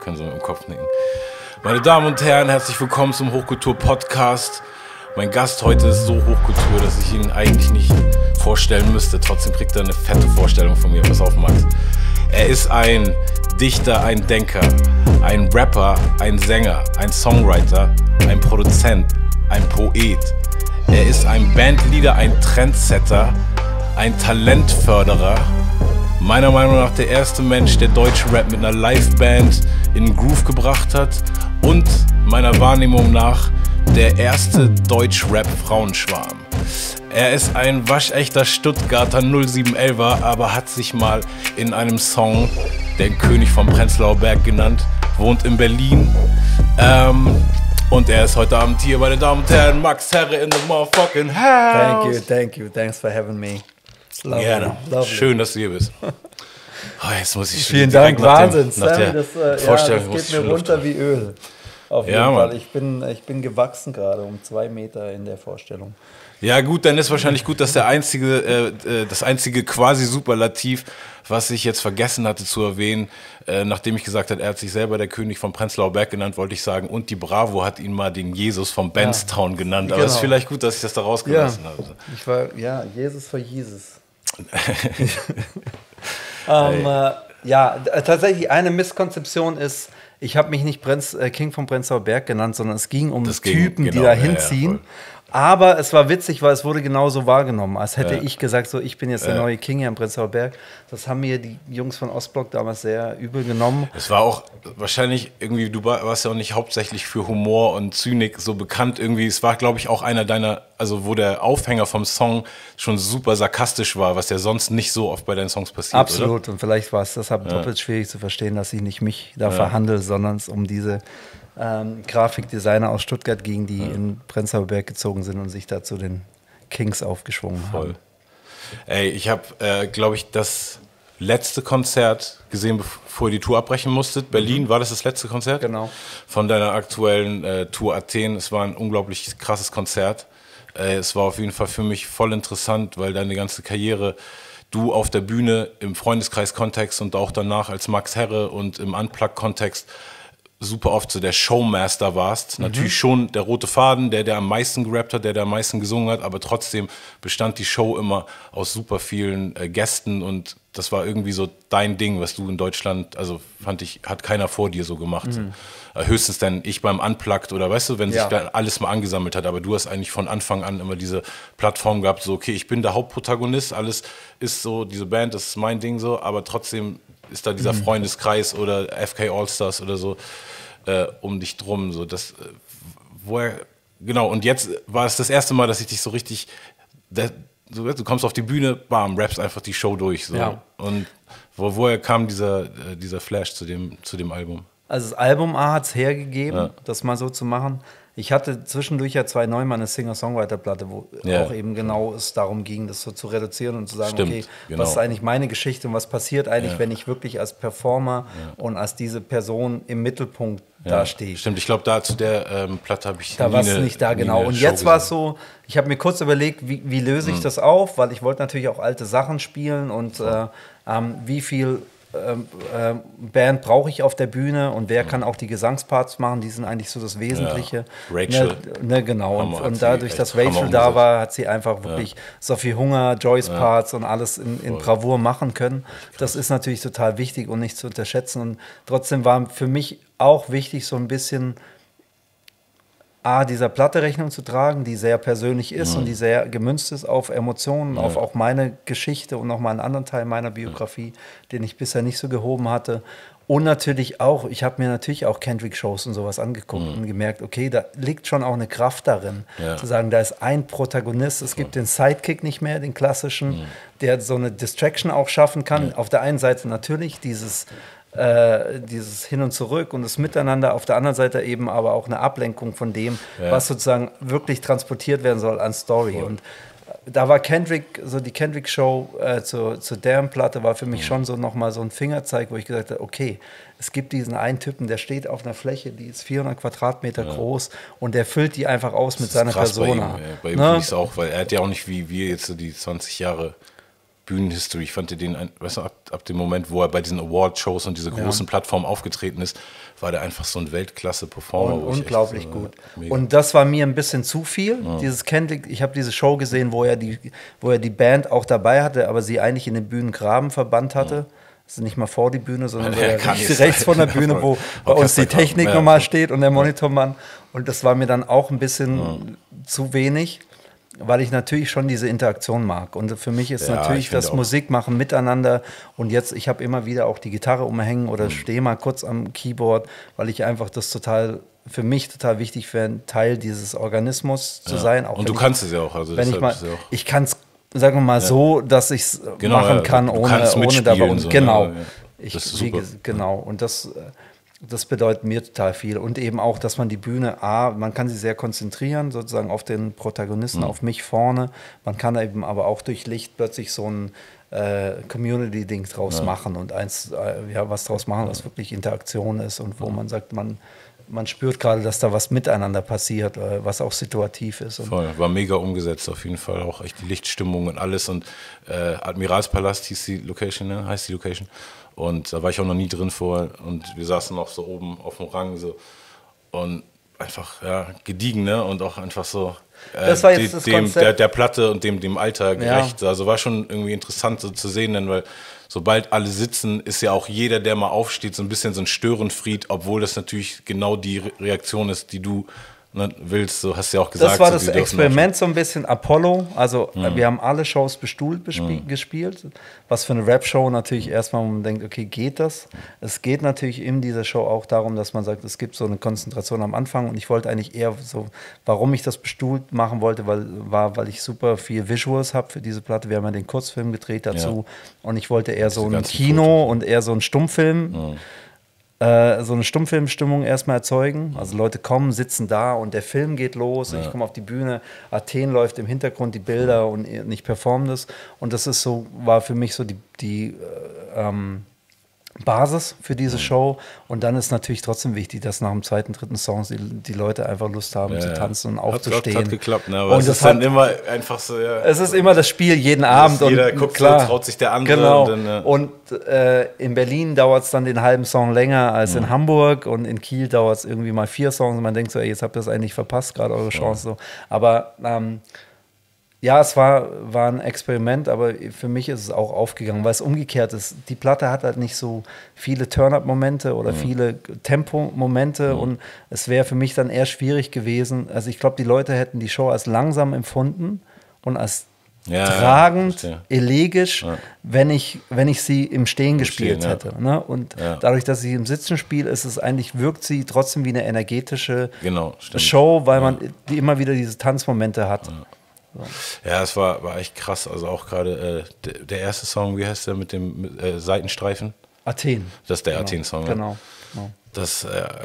können so im Kopf nicken. Meine Damen und Herren, herzlich willkommen zum Hochkultur-Podcast. Mein Gast heute ist so Hochkultur, dass ich ihn eigentlich nicht vorstellen müsste. Trotzdem kriegt er eine fette Vorstellung von mir. Pass auf, Max. Er ist ein Dichter, ein Denker, ein Rapper, ein Sänger, ein Songwriter, ein Produzent, ein Poet. Er ist ein Bandleader, ein Trendsetter, ein Talentförderer. Meiner Meinung nach der erste Mensch, der deutschen Rap mit einer Liveband in den Groove gebracht hat. Und meiner Wahrnehmung nach der erste Deutsch-Rap-Frauenschwarm. Er ist ein waschechter Stuttgarter 0711er, aber hat sich mal in einem Song den König vom Prenzlauer Berg genannt, wohnt in Berlin. Und er ist heute Abend hier, meine Damen und Herren, Max Herre in the motherfucking house. Thank you. Thanks for having me. Lovely. Gerne. Schön, dass du hier bist. Oh, jetzt muss ich Vielen Dank, Wahnsinn. Nach der Vorstellung das geht mir runter wie Öl. Auf jeden Fall. Ich bin gewachsen gerade um 2 Meter in der Vorstellung. Ja gut, dann ist wahrscheinlich gut, dass das einzige quasi Superlativ, was ich jetzt vergessen hatte zu erwähnen, nachdem ich gesagt habe, er hat sich selber der König vom Prenzlauer Berg genannt, wollte ich sagen, und die Bravo hat ihn mal den Jesus vom Benstown genannt. Aber es ist vielleicht gut, dass ich das da rausgelassen habe. Jesus for Jesus. Tatsächlich eine Misskonzeption ist, ich habe mich nicht King vom Prenzlauer Berg genannt, sondern es ging um Typen, die da hinziehen. Aber es war witzig, weil es wurde genauso wahrgenommen, als hätte ich gesagt, so ich bin jetzt der neue King hier am Prenzlauer Berg. Das haben mir die Jungs von Ostblock damals sehr übel genommen. Es war auch wahrscheinlich irgendwie, du warst ja auch nicht hauptsächlich für Humor und Zynik so bekannt irgendwie. Es war, glaube ich, auch einer deiner, also wo der Aufhänger vom Song schon super sarkastisch war, was ja sonst nicht so oft bei deinen Songs passiert. Absolut, oder? Und vielleicht war es deshalb doppelt schwierig zu verstehen, dass ich nicht mich da verhandle, sondern es um diese Grafikdesigner aus Stuttgart ging, die in Prenzlauer Berg gezogen sind und sich da zu den Kings aufgeschwungen haben. Ey, ich habe, glaube ich, das letzte Konzert gesehen, bevor ihr die Tour abbrechen musstet. Berlin, war das letzte Konzert? Genau. Von deiner aktuellen Tour Athen. Es war ein unglaublich krasses Konzert. Es war auf jeden Fall für mich voll interessant, weil deine ganze Karriere, du auf der Bühne im Freundeskreis-Kontext und auch danach als Max Herre und im Unplugged-Kontext super oft so der Showmaster warst. Natürlich schon der rote Faden, der am meisten gerappt hat, der am meisten gesungen hat, aber trotzdem bestand die Show immer aus super vielen Gästen und das war irgendwie so dein Ding, was du in Deutschland, also fand ich, hat keiner vor dir so gemacht. Höchstens dann ich beim Unplugged oder weißt du, wenn sich da alles mal angesammelt hat, aber du hast eigentlich von Anfang an immer diese Plattform gehabt, so okay, ich bin der Hauptprotagonist, alles ist so, diese Band, das ist mein Ding so, aber trotzdem ist da dieser Freundeskreis oder FK Allstars oder so um dich drum. So, genau, und jetzt war es das erste Mal, dass ich dich so richtig, du kommst auf die Bühne, bam, rappst einfach die Show durch. So. Ja. Und woher kam dieser Flash zu dem Album? Also das Album A hat es hergegeben, das mal so zu machen. Ich hatte zwischendurch ja 2009 mal eine Singer-Songwriter-Platte, wo auch eben genau es darum ging, das so zu reduzieren und zu sagen, was ist eigentlich meine Geschichte und was passiert eigentlich, wenn ich wirklich als Performer und als diese Person im Mittelpunkt dastehe. Stimmt, ich glaube, da zu der Platte habe ich da war es nicht da, genau. Und jetzt war es so, ich habe mir kurz überlegt, wie löse ich das auf, weil ich wollte natürlich auch alte Sachen spielen und wie viel Band brauche ich auf der Bühne und wer kann auch die Gesangsparts machen, die sind eigentlich so das Wesentliche. Rachel. Genau. Und dadurch, dass Rachel da war, hat sie einfach wirklich Sophie Hunger, Joyce Parts und alles in Bravour machen können. Das ist natürlich total wichtig und nicht zu unterschätzen. Und trotzdem war für mich auch wichtig, so ein bisschen dieser Platte Rechnung zu tragen, die sehr persönlich ist und die sehr gemünzt ist auf Emotionen, auf auch meine Geschichte und nochmal einen anderen Teil meiner Biografie, den ich bisher nicht so gehoben hatte. Und natürlich auch, ich habe mir natürlich auch Kendrick-Shows und sowas angeguckt und gemerkt, okay, da liegt schon auch eine Kraft darin, zu sagen, da ist ein Protagonist, es gibt den Sidekick nicht mehr, den klassischen, der so eine Distraction auch schaffen kann. Auf der einen Seite natürlich dieses Hin und Zurück und das Miteinander, auf der anderen Seite eben aber auch eine Ablenkung von dem, was sozusagen wirklich transportiert werden soll an Story. Und da war Kendrick, so die Kendrick-Show zu deren Platte war für mich schon so nochmal so ein Fingerzeig, wo ich gesagt habe, okay, es gibt diesen einen Typen, der steht auf einer Fläche, die ist 400 Quadratmeter groß und der füllt die einfach aus mit seiner Persona. Bei ihm finde ich es auch, weil er hat ja auch nicht wie wir jetzt so die 20 Jahre Bühnenhistory. Ich fand den, weißt du, ab dem Moment, wo er bei diesen Award-Shows und diese großen Plattformen aufgetreten ist, war der einfach so ein Weltklasse-Performer. Unglaublich gut. Und das war mir ein bisschen zu viel. Dieses Kendrick, ich habe diese Show gesehen, wo er die Band auch dabei hatte, aber sie eigentlich in den Bühnengraben verbannt hatte. Also nicht mal vor die Bühne, sondern rechts von der Bühne, wo bei uns die Technik nochmal steht und der Monitormann. Und das war mir dann auch ein bisschen zu wenig, weil ich natürlich schon diese Interaktion mag. Und für mich ist natürlich das Musikmachen miteinander. Und jetzt, ich habe immer wieder auch die Gitarre umhängen oder stehe mal kurz am Keyboard, weil ich einfach das für mich total wichtig wäre, ein Teil dieses Organismus zu sein. Auch und du kannst es ja auch. Also ich kann es, sagen wir mal so, dass ich es machen kann, ohne dabei. Und genau. Genau. Und das bedeutet mir total viel. Und eben auch, dass man die Bühne, man kann sie sehr konzentrieren, sozusagen auf den Protagonisten, auf mich vorne. Man kann eben aber auch durch Licht plötzlich so ein Community-Ding draus machen und was draus machen, was wirklich Interaktion ist und wo man sagt, man spürt gerade, dass da was miteinander passiert, was auch situativ ist. Voll, war mega umgesetzt auf jeden Fall, auch echt die Lichtstimmung und alles. Und Admiralspalast heißt die Location. Und da war ich auch noch nie drin vorher. Und wir saßen noch so oben auf dem Rang so und einfach gediegen, ne? Und auch einfach so das war jetzt das Konzept. Der Platte und dem Alter gerecht. Also war schon irgendwie interessant so zu sehen, denn weil sobald alle sitzen, ist ja auch jeder, der mal aufsteht, so ein bisschen so ein Störenfried, obwohl das natürlich genau die Reaktion ist, die du willst, so hast du ja auch gesagt. Das war das Experiment so ein bisschen Apollo, also wir haben alle Shows bestuhlt gespielt, was für eine Rap-Show natürlich erstmal, wo man denkt, okay, geht das? Es geht natürlich in dieser Show auch darum, dass man sagt, es gibt so eine Konzentration am Anfang und ich wollte eigentlich eher so, warum ich das bestuhlt machen wollte, weil ich super viel Visuals habe für diese Platte, wir haben ja den Kurzfilm gedreht dazu und ich wollte eher so ein Kino und eher so ein Stummfilm, so eine Stummfilmstimmung erstmal erzeugen. Also Leute kommen, sitzen da und der Film geht los. Ich komme auf die Bühne, Athen läuft im Hintergrund, die Bilder und ich performe das. Und das ist war für mich so die Basis für diese Show. Und dann ist natürlich trotzdem wichtig, dass nach dem zweiten, dritten Song die Leute einfach Lust haben zu tanzen und aufzustehen. Hat geklappt, ne? Aber es ist dann immer einfach so, Es ist immer das Spiel jeden Abend. Jeder guckt, klar, traut sich der andere. Genau. Und in Berlin dauert es dann den halben Song länger als in Hamburg und in Kiel dauert es irgendwie mal 4 Songs und man denkt so, ey, jetzt habt ihr das eigentlich verpasst, gerade eure Chance. So. Aber es war ein Experiment, aber für mich ist es auch aufgegangen, weil es umgekehrt ist. Die Platte hat halt nicht so viele Turn-Up-Momente oder viele Tempo-Momente und es wäre für mich dann eher schwierig gewesen. Also ich glaube, die Leute hätten die Show als langsam empfunden und als tragend, elegisch, wenn ich sie im Stehen gespielt hätte. Ne? Und dadurch, dass sie im Sitzen spiele, wirkt sie trotzdem wie eine energetische Show, weil man immer wieder diese Tanzmomente hat. Ja, es war echt krass. Also auch gerade der erste Song, wie heißt der mit dem Seitenstreifen? Athen. Das ist der Athen-Song. Genau. Das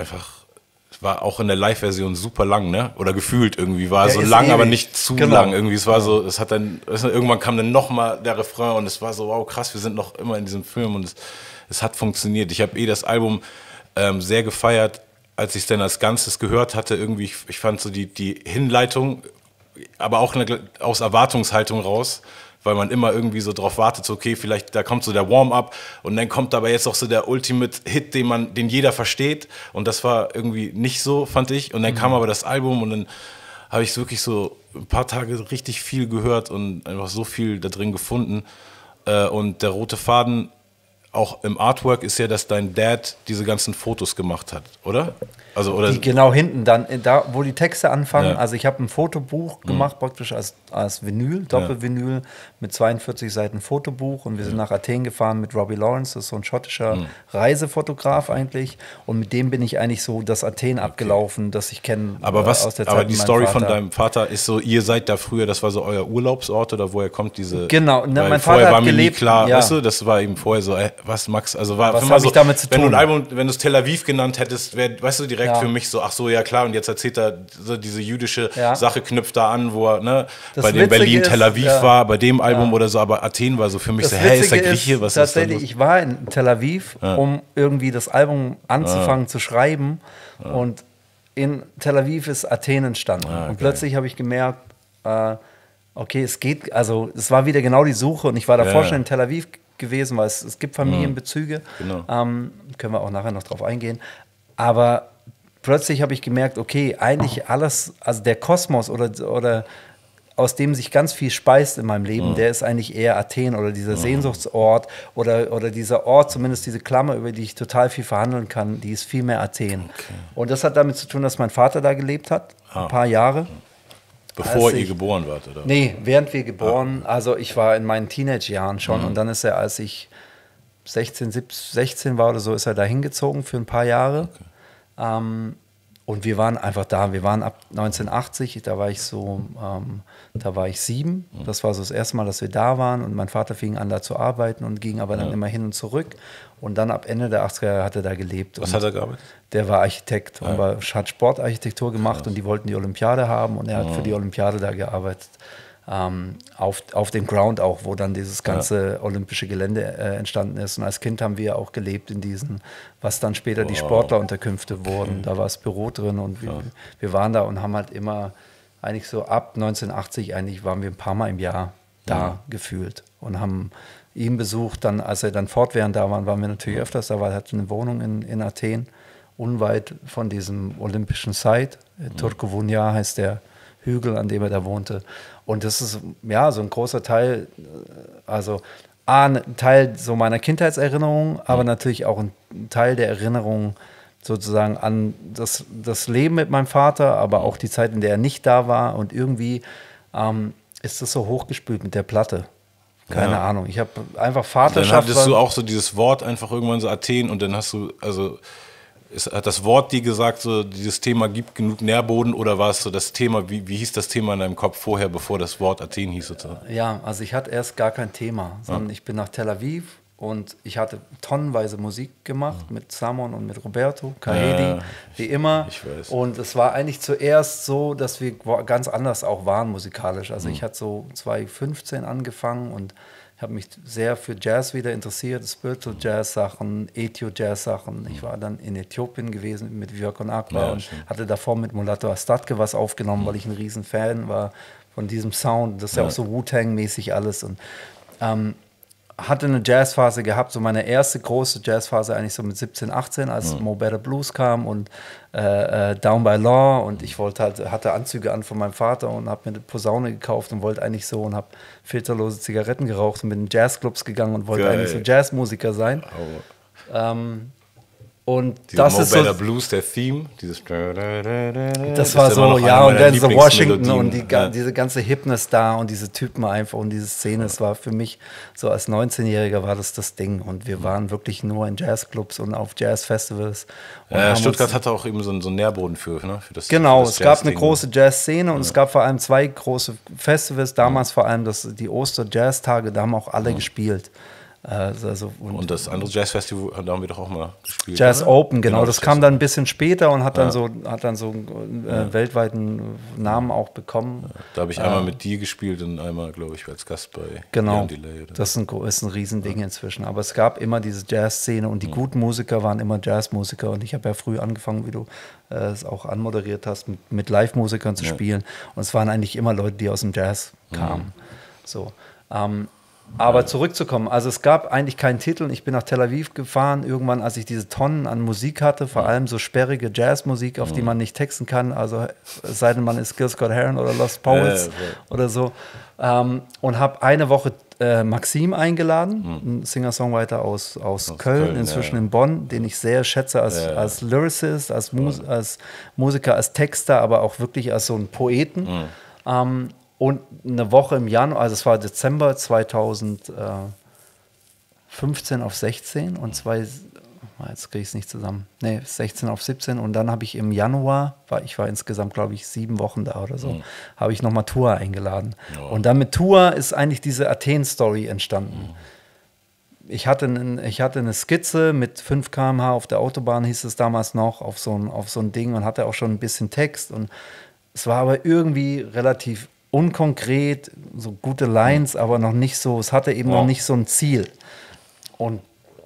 war auch in der Live-Version super lang, ne? Oder gefühlt irgendwie war so lang, aber nicht zu lang. Irgendwie, es war so, es hat dann, irgendwann kam dann nochmal der Refrain und es war so, wow, krass, wir sind noch immer in diesem Film und es hat funktioniert. Ich habe das Album sehr gefeiert, als ich es dann als Ganzes gehört hatte. Irgendwie, ich fand so die Hinleitung, aber auch aus Erwartungshaltung raus, weil man immer irgendwie so drauf wartet, so okay, vielleicht da kommt so der Warm-up und dann kommt aber jetzt auch so der Ultimate-Hit, den jeder versteht und das war irgendwie nicht so, fand ich. Und dann kam aber das Album und dann habe ich wirklich so ein paar Tage richtig viel gehört und einfach so viel da drin gefunden. Und der rote Faden auch im Artwork ist ja, dass dein Dad diese ganzen Fotos gemacht hat, oder? Also, oder die genau hinten, dann da, wo die Texte anfangen. Also ich habe ein Fotobuch gemacht, praktisch als Vinyl, Doppelvinyl mit 42 Seiten Fotobuch und wir sind nach Athen gefahren mit Robbie Lawrence, das ist so ein schottischer Reisefotograf eigentlich und mit dem bin ich eigentlich so das Athen abgelaufen, das ich kenne aus der Zeit. Aber die Story von deinem Vater ist so, ihr seid da früher, das war so euer Urlaubsort oder woher kommt diese... Genau, mein Vater hat gelebt. Klar, weißt du, das war eben vorher so, was Max, also war was habe ich damit zu tun? Wenn du ein Album, wenn du es Tel Aviv genannt hättest, weißt du, direkt für mich so, ach so, ja klar, und jetzt erzählt er so diese jüdische Sache, knüpft da an, wo er bei dem Berlin Tel Aviv war, bei dem Album oder so, aber Athen war so für mich so, ist der Grieche, was ist das? Ich war in Tel Aviv, um irgendwie das Album anzufangen zu schreiben und in Tel Aviv ist Athen entstanden und plötzlich habe ich gemerkt, okay, es geht, also es war wieder genau die Suche und ich war davor schon in Tel Aviv gewesen, weil es gibt Familienbezüge. Genau. Können wir auch nachher noch drauf eingehen. Aber plötzlich habe ich gemerkt, okay, eigentlich alles, also der Kosmos oder aus dem sich ganz viel speist in meinem Leben, der ist eigentlich eher Athen oder dieser Sehnsuchtsort oder dieser Ort, zumindest diese Klammer, über die ich total viel verhandeln kann, die ist viel mehr Athen. Okay. Und das hat damit zu tun, dass mein Vater da gelebt hat, ein paar Jahre. Bevor ihr geboren wart, oder? Nee, während wir geboren, also ich war in meinen Teenage-Jahren schon und dann ist er, als ich 16 war oder so, ist er da hingezogen für ein paar Jahre. Okay. Und wir waren einfach da. Wir waren ab 1980, da war ich 7. Das war so das erste Mal, dass wir da waren. Und mein Vater fing an, da zu arbeiten und ging aber dann immer hin und zurück. Und dann ab Ende der 80er Jahre hat er da gelebt. Was hat er gearbeitet? Der war Architekt und hat Sportarchitektur gemacht und die wollten die Olympiade haben und er hat für die Olympiade da gearbeitet. Auf dem Ground auch, wo dann dieses ganze olympische Gelände entstanden ist. Und als Kind haben wir auch gelebt in diesen, was dann später die Sportlerunterkünfte wurden. Da war das Büro drin und wir waren da und haben halt immer, eigentlich so ab 1980, eigentlich waren wir ein paar Mal im Jahr da gefühlt und haben ihn besucht. Dann, als er dann fortwährend da war, waren wir natürlich öfters da, weil er hatte eine Wohnung in Athen, unweit von diesem olympischen Site. Turkovunia heißt der Hügel, an dem er da wohnte. Und das ist ja so ein großer Teil, also ein Teil so meiner Kindheitserinnerung, aber natürlich auch ein Teil der Erinnerung sozusagen an das Leben mit meinem Vater, aber auch die Zeit, in der er nicht da war. Und irgendwie ist das so hochgespült mit der Platte. Keine Ahnung. Ich habe einfach Vaterschaft. Dann hattest du auch so dieses Wort einfach irgendwann so Athen und dann hast du, also hat das Wort dir gesagt, so dieses Thema gibt genug Nährboden oder war es so das Thema, wie hieß das Thema in deinem Kopf vorher, bevor das Wort Athen hieß? Sozusagen? Ja, also ich hatte erst gar kein Thema, sondern ich bin nach Tel Aviv und ich hatte tonnenweise Musik gemacht mit Samon und mit Roberto, Kahedi, wie immer. Ich weiß. Und es war eigentlich zuerst so, dass wir ganz anders auch waren musikalisch. Also ich hatte so 2015 angefangen und habe mich sehr für Jazz wieder interessiert, Spiritual Jazz Sachen, Ethio Jazz Sachen. Ich war dann in Äthiopien gewesen mit Virgon Akbar und hatte davor mit Mulatu Astatke was aufgenommen, weil ich ein riesen Fan war von diesem Sound. Das ist ja auch so Wu-Tang-mäßig alles und hatte eine Jazzphase gehabt, so meine erste große Jazzphase eigentlich so mit 17, 18, als Mo Better Blues kam und Down by Law und ich hatte Anzüge an von meinem Vater und habe mir eine Posaune gekauft und wollte eigentlich so und habe filterlose Zigaretten geraucht und bin in Jazzclubs gegangen und wollte eigentlich so Jazzmusiker sein. Und dieser das Mo ist so, Better Blues, der Theme, dieses das war so, ja, und dann so Washington und diese ganze Hipness da und diese Typen einfach und diese Szene, es war für mich so als 19-Jähriger war das Ding und wir waren wirklich nur in Jazzclubs und auf Jazzfestivals. Stuttgart hatte auch eben so einen Nährboden für das. Genau, für das es gab eine große Jazzszene und es gab vor allem 2 große Festivals, damals vor allem die Oster-Jazz-Tage, da haben auch alle gespielt. Und das andere Jazzfestival, da haben wir doch auch mal gespielt. Jazz oder? Open, genau. Das kam dann ein bisschen später und hat dann so weltweiten Namen auch bekommen. Da habe ich einmal mit dir gespielt und einmal, glaube ich, als Gast bei Genau, Delay, oder? das ist ein Riesending inzwischen. Aber es gab immer diese Jazzszene und die guten Musiker waren immer Jazzmusiker. Und ich habe ja früh angefangen, wie du es auch anmoderiert hast, mit Live-Musikern zu spielen. Und es waren eigentlich immer Leute, die aus dem Jazz kamen. So. Aber zurückzukommen, also es gab eigentlich keinen Titel. Ich bin nach Tel Aviv gefahren, irgendwann, als ich diese Tonnen an Musik hatte, vor allem so sperrige Jazzmusik, auf die man nicht texten kann, also es sei denn, man ist Gil Scott-Heron oder Lost Poets oder so. Und habe eine Woche Maxim eingeladen, ein Singer-Songwriter aus Köln, inzwischen in Bonn, den ich sehr schätze als Lyricist, als Musiker, als Texter, aber auch wirklich als so einen Poeten. Und eine Woche im Januar, also es war Dezember 2015 auf 16 und jetzt kriege ich es nicht zusammen, 16 auf 17 und dann habe ich im Januar, ich war insgesamt glaube ich 7 Wochen da oder so, habe ich nochmal Tour eingeladen. Und dann mit Tour ist eigentlich diese Athen-Story entstanden. Ich hatte eine Skizze mit 5 km/h auf der Autobahn, hieß es damals noch, auf so ein Ding und hatte auch schon ein bisschen Text und es war aber irgendwie relativ unkonkret, so gute Lines, aber noch nicht so, es hatte eben noch nicht so ein Ziel. Und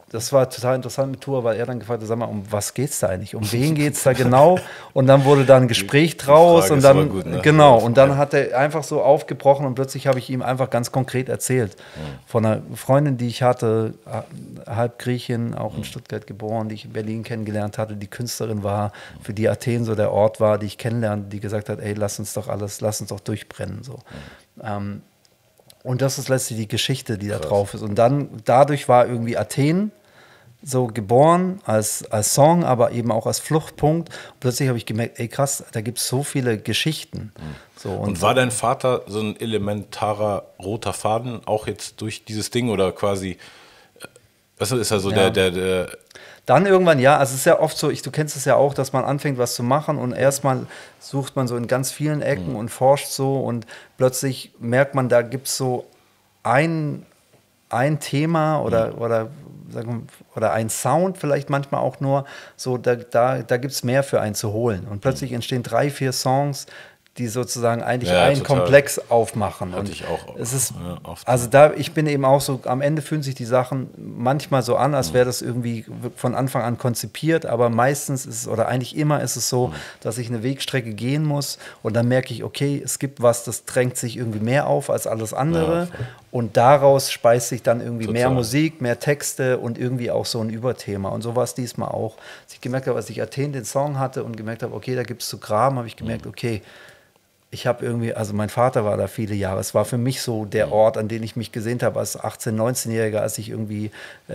das war total interessant mit Tour, weil er dann gefragt hat, sag mal, um was geht's da eigentlich? Um wen geht's da genau? Und dann wurde da ein Gespräch draus und dann, gut, ne? Genau, und dann hat er einfach so aufgebrochen und plötzlich habe ich ihm einfach ganz konkret erzählt. Von einer Freundin, die ich hatte, halb Griechin, auch in Stuttgart geboren, die ich in Berlin kennengelernt hatte, die Künstlerin war, für die Athen so der Ort war, die ich kennenlernte, die gesagt hat, ey, lass uns doch durchbrennen, so. Und das ist letztlich die Geschichte, die da drauf ist. Und dann, dadurch war irgendwie Athen so geboren als Song, aber eben auch als Fluchtpunkt. Und plötzlich habe ich gemerkt, ey krass, da gibt es so viele Geschichten. So, und war dein Vater so ein elementarer roter Faden, auch jetzt durch dieses Ding oder quasi, was ist er so der Dann irgendwann, ja, also es ist ja oft so, du kennst es ja auch, dass man anfängt, was zu machen und erstmal sucht man so in ganz vielen Ecken und forscht so und plötzlich merkt man, da gibt es so ein Thema oder ein Sound vielleicht manchmal auch nur, so da gibt es mehr für einen zu holen. Und plötzlich entstehen 3, 4 Songs, die sozusagen eigentlich einen Komplex aufmachen. Hatte ich auch. Es ist, oft. Also ich bin eben auch so, am Ende fühlen sich die Sachen manchmal so an, als wäre das irgendwie von Anfang an konzipiert, aber meistens ist es, oder eigentlich immer ist es so, dass ich eine Wegstrecke gehen muss und dann merke ich, okay, es gibt was, das drängt sich irgendwie mehr auf als alles andere und daraus speist sich dann irgendwie mehr Musik, mehr Texte und irgendwie auch so ein Überthema und so war es diesmal auch. Als ich gemerkt habe, als ich Athen den Song hatte und gemerkt habe, okay, da gibt es zu graben, habe ich gemerkt, okay, ich habe irgendwie, also mein Vater war da viele Jahre. Es war für mich so der Ort, an den ich mich gesehnt habe als 18-, 19-Jähriger, als ich irgendwie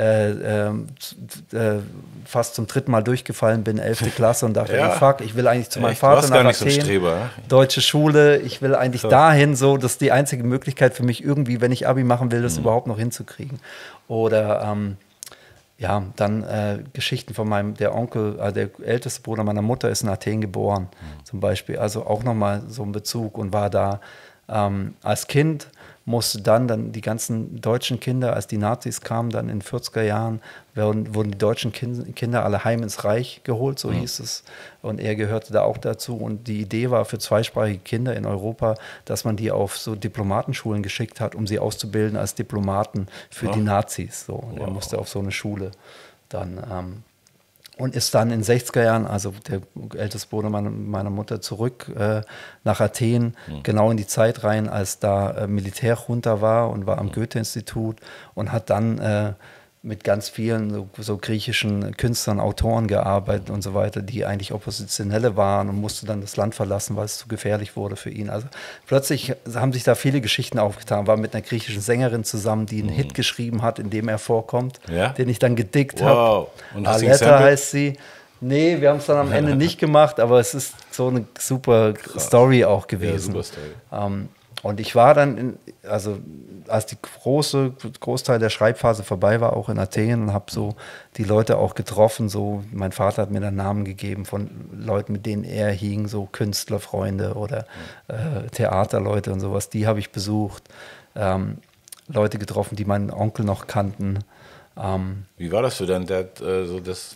fast zum 3. Mal durchgefallen bin, 11. Klasse und dachte, ey, fuck, ich will eigentlich zu meinem Vater nach Athen, so ein Streber, deutsche Schule, ich will eigentlich dahin, so, das ist die einzige Möglichkeit für mich irgendwie, wenn ich Abi machen will, das überhaupt noch hinzukriegen. Oder ja, dann Geschichten von der Onkel, der älteste Bruder meiner Mutter ist in Athen geboren, zum Beispiel. Also auch nochmal so ein Bezug und war da als Kind, musste dann die ganzen deutschen Kinder, als die Nazis kamen, dann in den 40er Jahren, wurden die deutschen Kinder alle heim ins Reich geholt, so hieß es. Und er gehörte da auch dazu. Und die Idee war für zweisprachige Kinder in Europa, dass man die auf so Diplomatenschulen geschickt hat, um sie auszubilden als Diplomaten für die Nazis. So. Und er musste auf so eine Schule dann und ist dann in den 60er Jahren, also der älteste Bruder meiner Mutter, zurück nach Athen, genau in die Zeit rein, als da Militärjunta war und war am Goethe-Institut und hat dann mit ganz vielen so griechischen Künstlern, Autoren gearbeitet und so weiter, die eigentlich Oppositionelle waren und musste dann das Land verlassen, weil es zu gefährlich wurde für ihn. Also plötzlich haben sich da viele Geschichten aufgetan, war mit einer griechischen Sängerin zusammen, die einen Hit geschrieben hat, in dem er vorkommt, den ich dann gedickt habe. Aletta heißt sie. Nee, wir haben es dann am Ende nicht gemacht, aber es ist so eine super Story auch gewesen. Ja, super Story. Und ich war dann, also als die Großteil der Schreibphase vorbei war, auch in Athen und habe so die Leute auch getroffen. So, mein Vater hat mir dann Namen gegeben von Leuten, mit denen er hing, so Künstlerfreunde oder Theaterleute und sowas. Die habe ich besucht. Leute getroffen, die meinen Onkel noch kannten. Wie war das für deinen Dad, so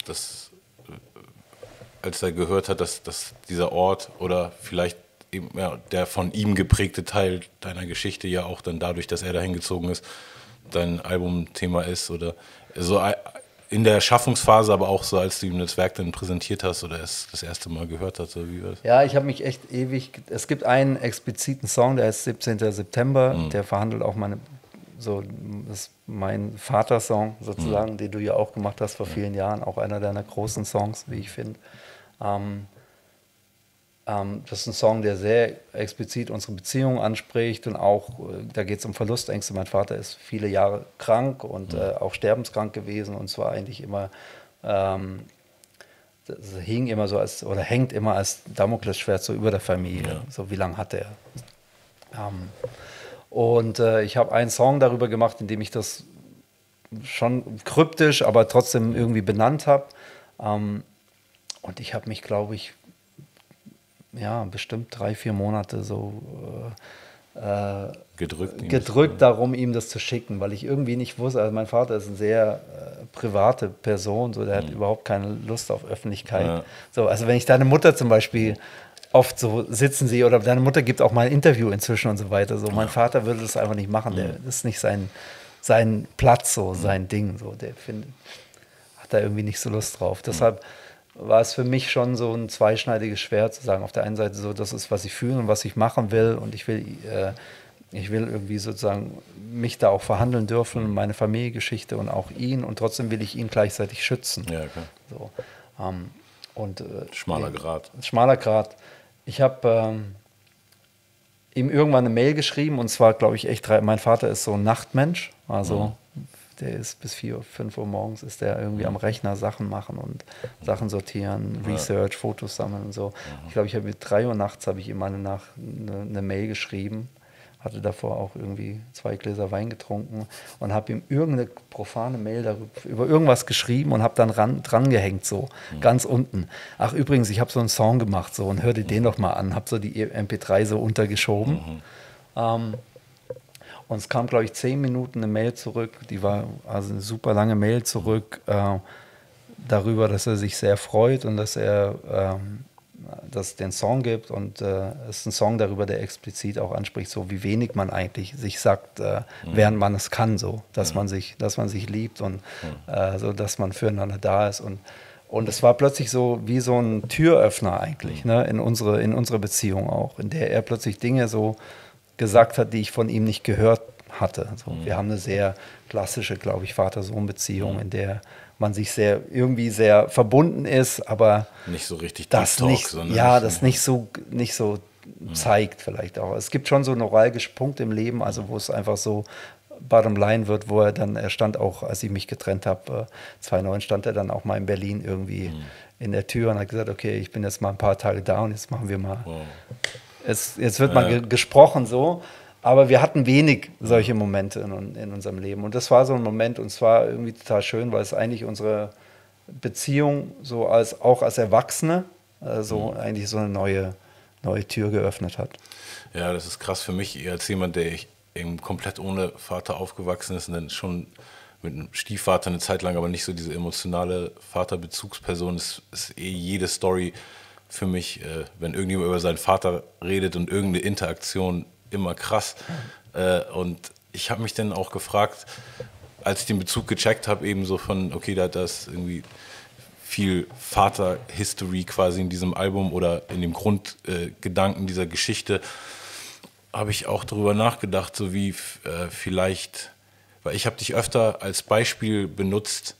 als er gehört hat, dass dieser Ort oder vielleicht der von ihm geprägte Teil deiner Geschichte ja auch dann dadurch, dass er dahin gezogen ist, dein Albumthema ist oder so in der Schaffungsphase, aber auch so, als du ihm das Werk dann präsentiert hast oder es das erste Mal gehört hast, so wie war das? Ja, ich habe mich echt ewig, es gibt einen expliziten Song, der heißt 17. September, der verhandelt auch das ist mein Vatersong sozusagen, den du ja auch gemacht hast vor vielen Jahren, auch einer deiner großen Songs, wie ich finde. Das ist ein Song, der sehr explizit unsere Beziehung anspricht und auch, da geht es um Verlustängste. Mein Vater ist viele Jahre krank und auch sterbenskrank gewesen und zwar eigentlich immer, das hing immer so oder hängt immer als Damoklesschwert so über der Familie. So, wie lange hat er? Und ich habe einen Song darüber gemacht, in dem ich das schon kryptisch, aber trotzdem irgendwie benannt habe. Und ich habe mich, glaube ich, bestimmt 3, 4 Monate so gedrückt darum, ihm das zu schicken, weil ich irgendwie nicht wusste, also mein Vater ist eine sehr private Person, so, der hat überhaupt keine Lust auf Öffentlichkeit. Ja. So, also wenn ich deine Mutter zum Beispiel oft so sitzen sehe, oder deine Mutter gibt auch mal ein Interview inzwischen und so weiter, so, mein Vater würde das einfach nicht machen, das ist nicht sein Platz, so sein Ding, so, der findet. hat da irgendwie nicht so Lust drauf. Deshalb war es für mich schon so ein zweischneidiges Schwert zu sagen, auf der einen Seite so, das ist, was ich fühle und was ich machen will und ich will irgendwie sozusagen mich da auch verhandeln dürfen, meine Familiengeschichte und auch ihn und trotzdem will ich ihn gleichzeitig schützen. Ja, klar. So, Schmaler Grat. Schmaler Grat. Ich habe ihm irgendwann eine Mail geschrieben und zwar, glaube ich, echt, mein Vater ist so ein Nachtmensch, also der ist bis 4, 5 Uhr morgens ist der irgendwie am Rechner Sachen machen und Sachen sortieren, Research, Fotos sammeln und so. Ich glaube, ich habe mit 3 Uhr nachts habe ich ihm eine Mail geschrieben, hatte davor auch irgendwie 2 Gläser Wein getrunken und habe ihm irgendeine profane Mail über irgendwas geschrieben und habe dann dran gehängt, so ganz unten. Ach übrigens, ich habe so einen Song gemacht so und hör dir den doch mal an, habe so die MP3 so untergeschoben. Und es kam, glaube ich, 10 Minuten eine Mail zurück, die war also eine super lange Mail zurück, darüber, dass er sich sehr freut und dass es den Song gibt und es ist ein Song darüber, der explizit auch anspricht, so wie wenig man eigentlich sich sagt, während man es kann, so, dass man sich liebt und so, dass man füreinander da ist und es war plötzlich so wie so ein Türöffner eigentlich, ne, in unsere Beziehung auch, in der er plötzlich Dinge so gesagt hat, die ich von ihm nicht gehört hatte. Also, wir haben eine sehr klassische, glaube ich, Vater-Sohn-Beziehung, in der man sich irgendwie sehr verbunden ist, aber nicht so richtig das Talk, nicht, sondern das nicht so zeigt vielleicht auch. Es gibt schon so neuralgische Punkte im Leben, also wo es einfach so bottom line wird, wo er stand auch, als ich mich getrennt habe, 2009 stand er dann auch mal in Berlin irgendwie in der Tür und hat gesagt, okay, ich bin jetzt mal ein paar Tage da und jetzt machen wir mal Jetzt wird mal gesprochen so, aber wir hatten wenig solche Momente in unserem Leben. Und das war so ein Moment und es war irgendwie total schön, weil es eigentlich unsere Beziehung so auch als Erwachsene eigentlich so eine neue Tür geöffnet hat. Ja, das ist krass für mich, als jemand, der eben komplett ohne Vater aufgewachsen ist und dann schon mit einem Stiefvater eine Zeit lang, aber nicht so diese emotionale Vaterbezugsperson, ist jede Story für mich, wenn irgendjemand über seinen Vater redet und irgendeine Interaktion, immer krass. Und ich habe mich dann auch gefragt, als ich den Bezug gecheckt habe, eben so von, okay, da ist irgendwie viel Vater-History quasi in diesem Album oder in dem Grundgedanken dieser Geschichte, habe ich auch darüber nachgedacht, so wie vielleicht, weil ich habe dich öfter als Beispiel benutzt,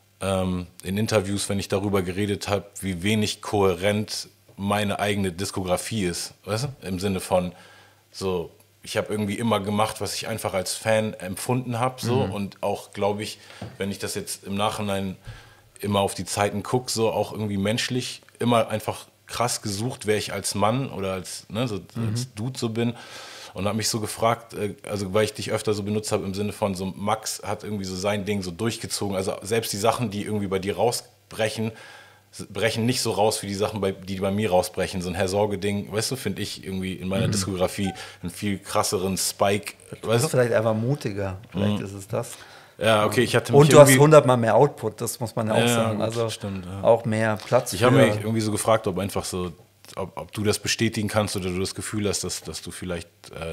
in Interviews, wenn ich darüber geredet habe, wie wenig kohärent meine eigene Diskografie ist, weißt du? Im Sinne von so, ich habe irgendwie immer gemacht, was ich einfach als Fan empfunden habe, so und auch, glaube ich, wenn ich das jetzt im Nachhinein immer auf die Zeiten gucke, so auch irgendwie menschlich, immer einfach krass gesucht, wer ich als Mann oder als Dude so bin. Und habe mich so gefragt, also weil ich dich öfter so benutzt habe im Sinne von so, Max hat irgendwie so sein Ding so durchgezogen. Also selbst die Sachen, die irgendwie bei dir rausbrechen, brechen nicht so raus wie die Sachen, die bei mir rausbrechen. So ein Herr-Sorge-Ding, weißt du, finde ich irgendwie in meiner Diskografie einen viel krasseren Spike. Weißt du? Vielleicht einfach mutiger, vielleicht ist es das. Ja, okay, ich hatte mich und du hast 100-mal mehr Output, das muss man ja auch sagen. Gut, also stimmt, ja. Auch mehr Platz. Ich habe mich irgendwie so gefragt, ob einfach so, ob du das bestätigen kannst oder du das Gefühl hast, dass du vielleicht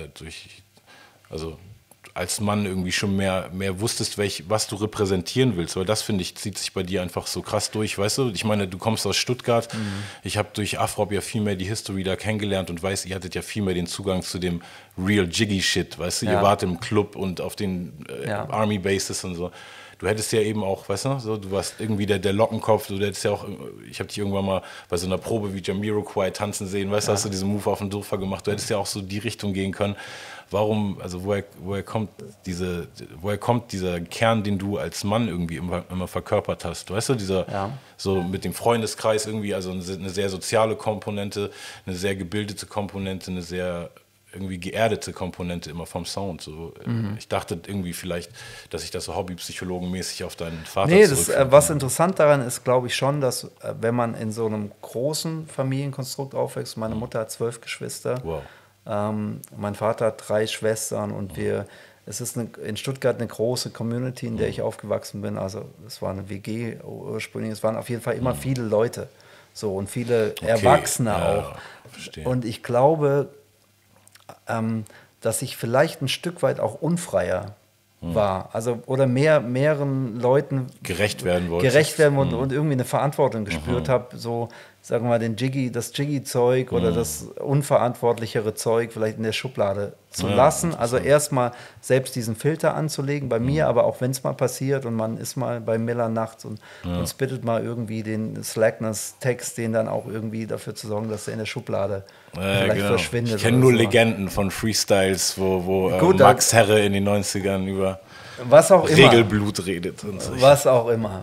also als Mann irgendwie schon mehr wusstest, was du repräsentieren willst. Weil das, finde ich, zieht sich bei dir einfach so krass durch, weißt du? Ich meine, du kommst aus Stuttgart. Ich habe durch Afrop ja viel mehr die History da kennengelernt und weiß, ihr hattet ja viel mehr den Zugang zu dem Real Jiggy Shit, weißt du? Ja. Ihr wart im Club und auf den Army Bases und so. Du hättest ja eben auch, weißt du, so, du warst irgendwie der Lockenkopf, du hättest ja auch, ich habe dich irgendwann mal bei so einer Probe wie Jamiroquai tanzen sehen, weißt du, hast du diesen Move auf dem Sofa gemacht, du hättest ja auch so die Richtung gehen können. Warum, also woher kommt dieser Kern, den du als Mann irgendwie immer verkörpert hast, weißt du, so mit dem Freundeskreis irgendwie, also eine sehr soziale Komponente, eine sehr gebildete Komponente, eine sehr irgendwie geerdete Komponente immer vom Sound. So. Ich dachte irgendwie vielleicht, dass ich das so hobbypsychologenmäßig auf deinen Vater was interessant daran ist, glaube ich schon, dass wenn man in so einem großen Familienkonstrukt aufwächst, meine Mutter hat 12 Geschwister, mein Vater hat 3 Schwestern und es ist in Stuttgart eine große Community, in der ich aufgewachsen bin. Also es war eine WG ursprünglich, es waren auf jeden Fall immer viele Leute so und viele Erwachsene auch. Verstehe. Und ich glaube, dass ich vielleicht ein Stück weit auch unfreier war. Also, oder mehreren Leuten gerecht werden wollte. Und irgendwie eine Verantwortung gespürt habe, so, sagen wir mal, das Jiggy-Zeug oder das unverantwortlichere Zeug vielleicht in der Schublade zu lassen. Also erstmal selbst diesen Filter anzulegen, bei mir, aber auch wenn es mal passiert und man ist mal bei Miller nachts und spittet mal irgendwie den Slackness-Text, den dann auch irgendwie dafür zu sorgen, dass er in der Schublade vielleicht verschwindet. Ich kenne nur Legenden von Freestyles, wo Max Herre in den 90ern über Regelblut redet. Und so. Was auch immer.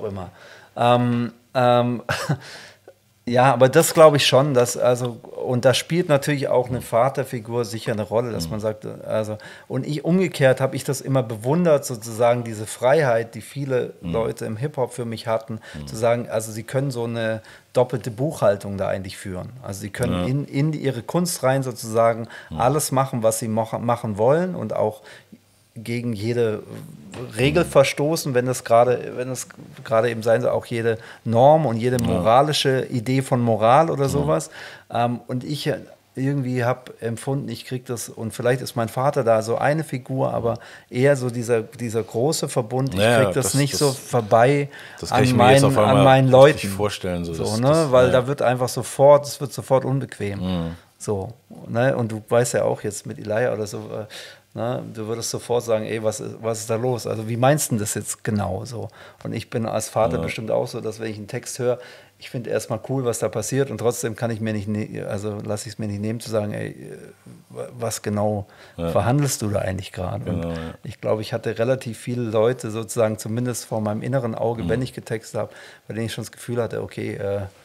Ja, aber das glaube ich schon, und da spielt natürlich auch eine Vaterfigur sicher eine Rolle, dass man sagt, und umgekehrt habe ich das immer bewundert, sozusagen diese Freiheit, die viele Leute im Hip-Hop für mich hatten, zu sagen, also sie können so eine doppelte Buchhaltung da eigentlich führen. Also sie können in ihre Kunst rein sozusagen alles machen, was sie machen wollen und auch gegen jede Regel verstoßen, wenn es gerade eben sein soll, auch jede Norm und jede moralische Idee von Moral oder sowas. Und ich irgendwie habe empfunden, ich kriege das, und vielleicht ist mein Vater da so eine Figur, aber eher so dieser große Verbund, ich kriege das nicht so vorbei an meinen Leuten. Vorstellen, weil da wird einfach sofort unbequem. So, ne? Und du weißt ja auch jetzt mit Elia oder so, du würdest sofort sagen, ey, was ist da los? Also wie meinst du das jetzt genau so? Und ich bin als Vater bestimmt auch so, dass wenn ich einen Text höre, ich finde erstmal cool, was da passiert, und trotzdem lasse ich es mir nicht nehmen zu sagen, ey, was genau verhandelst du da eigentlich gerade? Genau, ich glaube, ich hatte relativ viele Leute sozusagen, zumindest vor meinem inneren Auge, wenn ich getextet habe, bei denen ich schon das Gefühl hatte, okay,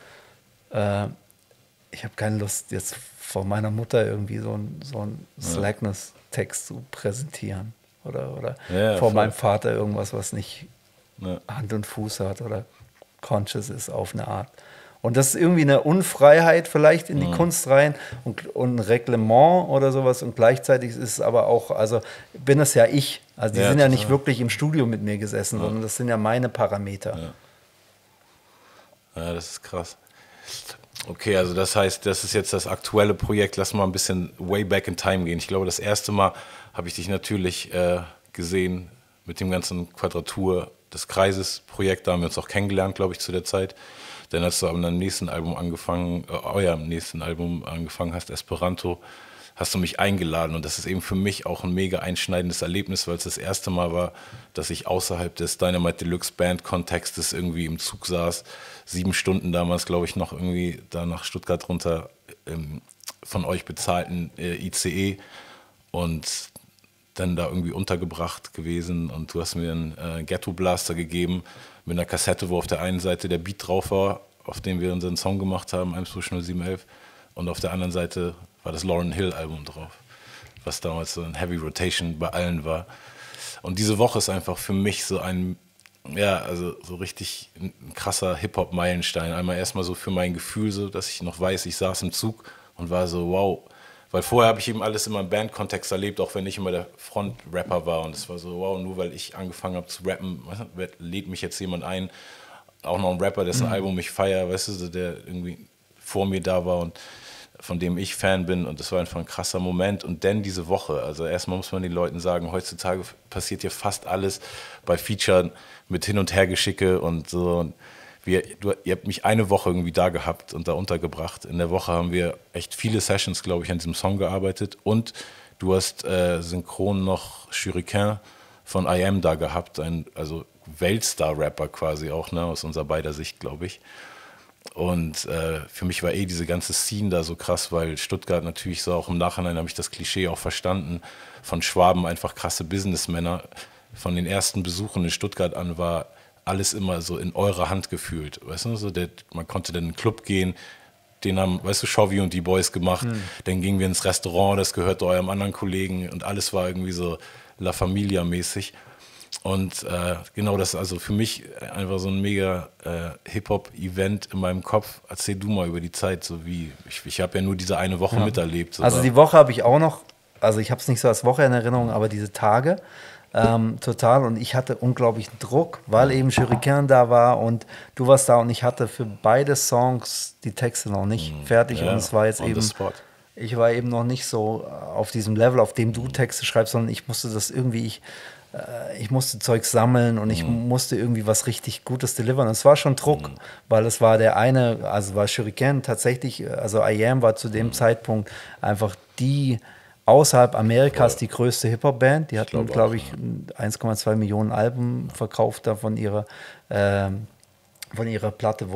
ich habe keine Lust, jetzt vor meiner Mutter irgendwie so ein Slackness-Text zu präsentieren. Oder vor meinem Vater irgendwas, was nicht Hand und Fuß hat oder conscious ist auf eine Art. Und das ist irgendwie eine Unfreiheit vielleicht in die Kunst rein und ein Reglement oder sowas. Und gleichzeitig ist es aber auch, also bin es ja ich. Also die sind ja nicht wirklich im Studio mit mir gesessen, sondern das sind ja meine Parameter. Ja, das ist krass. Okay, also das heißt, das ist jetzt das aktuelle Projekt. Lass mal ein bisschen way back in time gehen. Ich glaube, das erste Mal habe ich dich natürlich gesehen mit dem ganzen Quadratur des Kreises Projekt. Da haben wir uns auch kennengelernt, glaube ich, zu der Zeit. Dann hast du an deinem nächsten Album angefangen, hast, Esperanto, hast du mich eingeladen. Und das ist eben für mich auch ein mega einschneidendes Erlebnis, weil es das erste Mal war, dass ich außerhalb des Dynamite Deluxe Band Kontextes irgendwie im Zug saß. 7 Stunden damals, glaube ich, noch irgendwie da nach Stuttgart runter von euch bezahlten ICE und dann da irgendwie untergebracht gewesen. Und du hast mir einen Ghetto Blaster gegeben mit einer Kassette, wo auf der einen Seite der Beat drauf war, auf dem wir unseren Song gemacht haben, 1-2-0-7-11, und auf der anderen Seite war das Lauryn Hill Album drauf, was damals so ein Heavy Rotation bei allen war. Und diese Woche ist einfach für mich so so richtig ein krasser Hip-Hop-Meilenstein. Einmal erstmal so für mein Gefühl, so, dass ich noch weiß, ich saß im Zug und war so, wow. Weil vorher habe ich eben alles immer im Bandkontext erlebt, auch wenn ich immer der Front-Rapper war. Und es war so, wow, nur weil ich angefangen habe zu rappen, lädt mich jetzt jemand ein, auch noch ein Rapper, dessen Album ich feiere, weißt du, so, der irgendwie vor mir da war und von dem ich Fan bin, und das war einfach ein krasser Moment. Und dann diese Woche, also erstmal muss man den Leuten sagen, heutzutage passiert hier fast alles bei Featuren mit Hin- und Hergeschicke und so. Und ihr habt mich eine Woche irgendwie da gehabt und da untergebracht. In der Woche haben wir echt viele Sessions, glaube ich, an diesem Song gearbeitet, und du hast synchron noch Shuriken von I.Am da gehabt, also Weltstar-Rapper quasi auch, ne, aus unserer beider Sicht, glaube ich. Und für mich war diese ganze Scene da so krass, weil Stuttgart natürlich so, auch im Nachhinein habe ich das Klischee auch verstanden, von Schwaben einfach krasse Businessmänner. Von den ersten Besuchen in Stuttgart an war alles immer so in eurer Hand gefühlt. Weißt du, so man konnte dann in den Club gehen, den haben, weißt du, Chauvi und die Boys gemacht. Dann gingen wir ins Restaurant, das gehörte eurem anderen Kollegen, und alles war irgendwie so La Familia-mäßig. Und genau, das ist also für mich einfach so ein mega Hip-Hop-Event in meinem Kopf. Erzähl du mal über die Zeit, so wie, ich habe ja nur diese eine Woche miterlebt. So. Also die Woche habe ich auch noch, also ich habe es nicht so als Woche in Erinnerung, aber diese Tage total, und ich hatte unglaublichen Druck, weil eben Shuriken da war und du warst da, und ich hatte für beide Songs die Texte noch nicht fertig, und es war jetzt eben, ich war eben noch nicht so auf diesem Level, auf dem du Texte schreibst, sondern ich musste das irgendwie, ich musste Zeug sammeln und ich musste irgendwie was richtig Gutes delivern. Und es war schon Druck, weil es war der eine, also war Shuriken tatsächlich, also I.Am war zu dem Zeitpunkt einfach die außerhalb Amerikas die größte Hip-Hop-Band. Die hatten, glaube ich, 1,2 Millionen Alben verkauft da von ihrer Platte,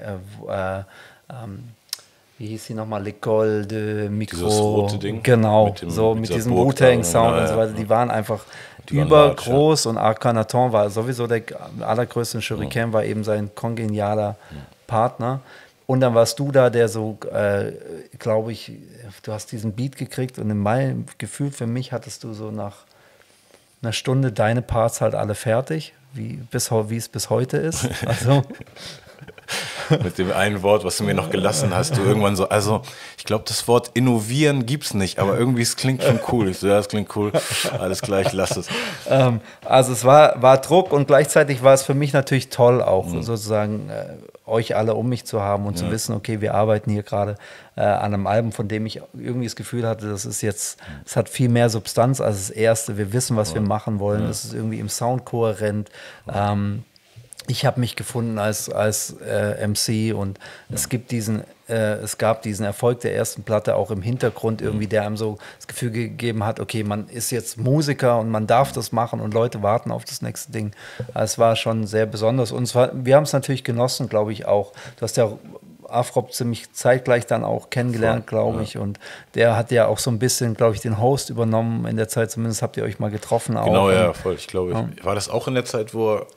wie hieß sie nochmal? L'école de Micro. Dieses rote Ding. Genau, mit diesem Wu-Tang-Sound und so weiter. Die waren einfach übergroß und Akhenaton war sowieso der allergrößte und Shuriken war eben sein kongenialer Partner. Und dann warst du da, der so, glaube ich, du hast diesen Beat gekriegt und in meinem Gefühl für mich hattest du so nach einer Stunde deine Parts halt alle fertig, wie es bis heute ist. Also mit dem einen Wort, was du mir noch gelassen hast, du irgendwann so, also ich glaube, das Wort innovieren gibt's nicht, aber irgendwie es klingt schon cool. Ich so, ja, es klingt cool, alles klar, ich lass es. Also es war Druck und gleichzeitig war es für mich natürlich toll auch, sozusagen euch alle um mich zu haben und zu wissen, okay, wir arbeiten hier gerade an einem Album, von dem ich irgendwie das Gefühl hatte, das ist jetzt, es hat viel mehr Substanz als das erste, wir wissen, was wir machen wollen, es ist irgendwie im Sound kohärent, ich habe mich gefunden als MC und es gab diesen Erfolg der ersten Platte auch im Hintergrund irgendwie, der einem so das Gefühl gegeben hat, okay, man ist jetzt Musiker und man darf das machen und Leute warten auf das nächste Ding. Es war schon sehr besonders und wir haben es natürlich genossen, glaube ich auch. Du hast ja Afrop ziemlich zeitgleich dann auch kennengelernt, glaube ich. Und der hat ja auch so ein bisschen, glaube ich, den Host übernommen in der Zeit. Zumindest habt ihr euch mal getroffen. Genau, auch. Ja, voll. Ich glaube, war das auch in der Zeit, wo er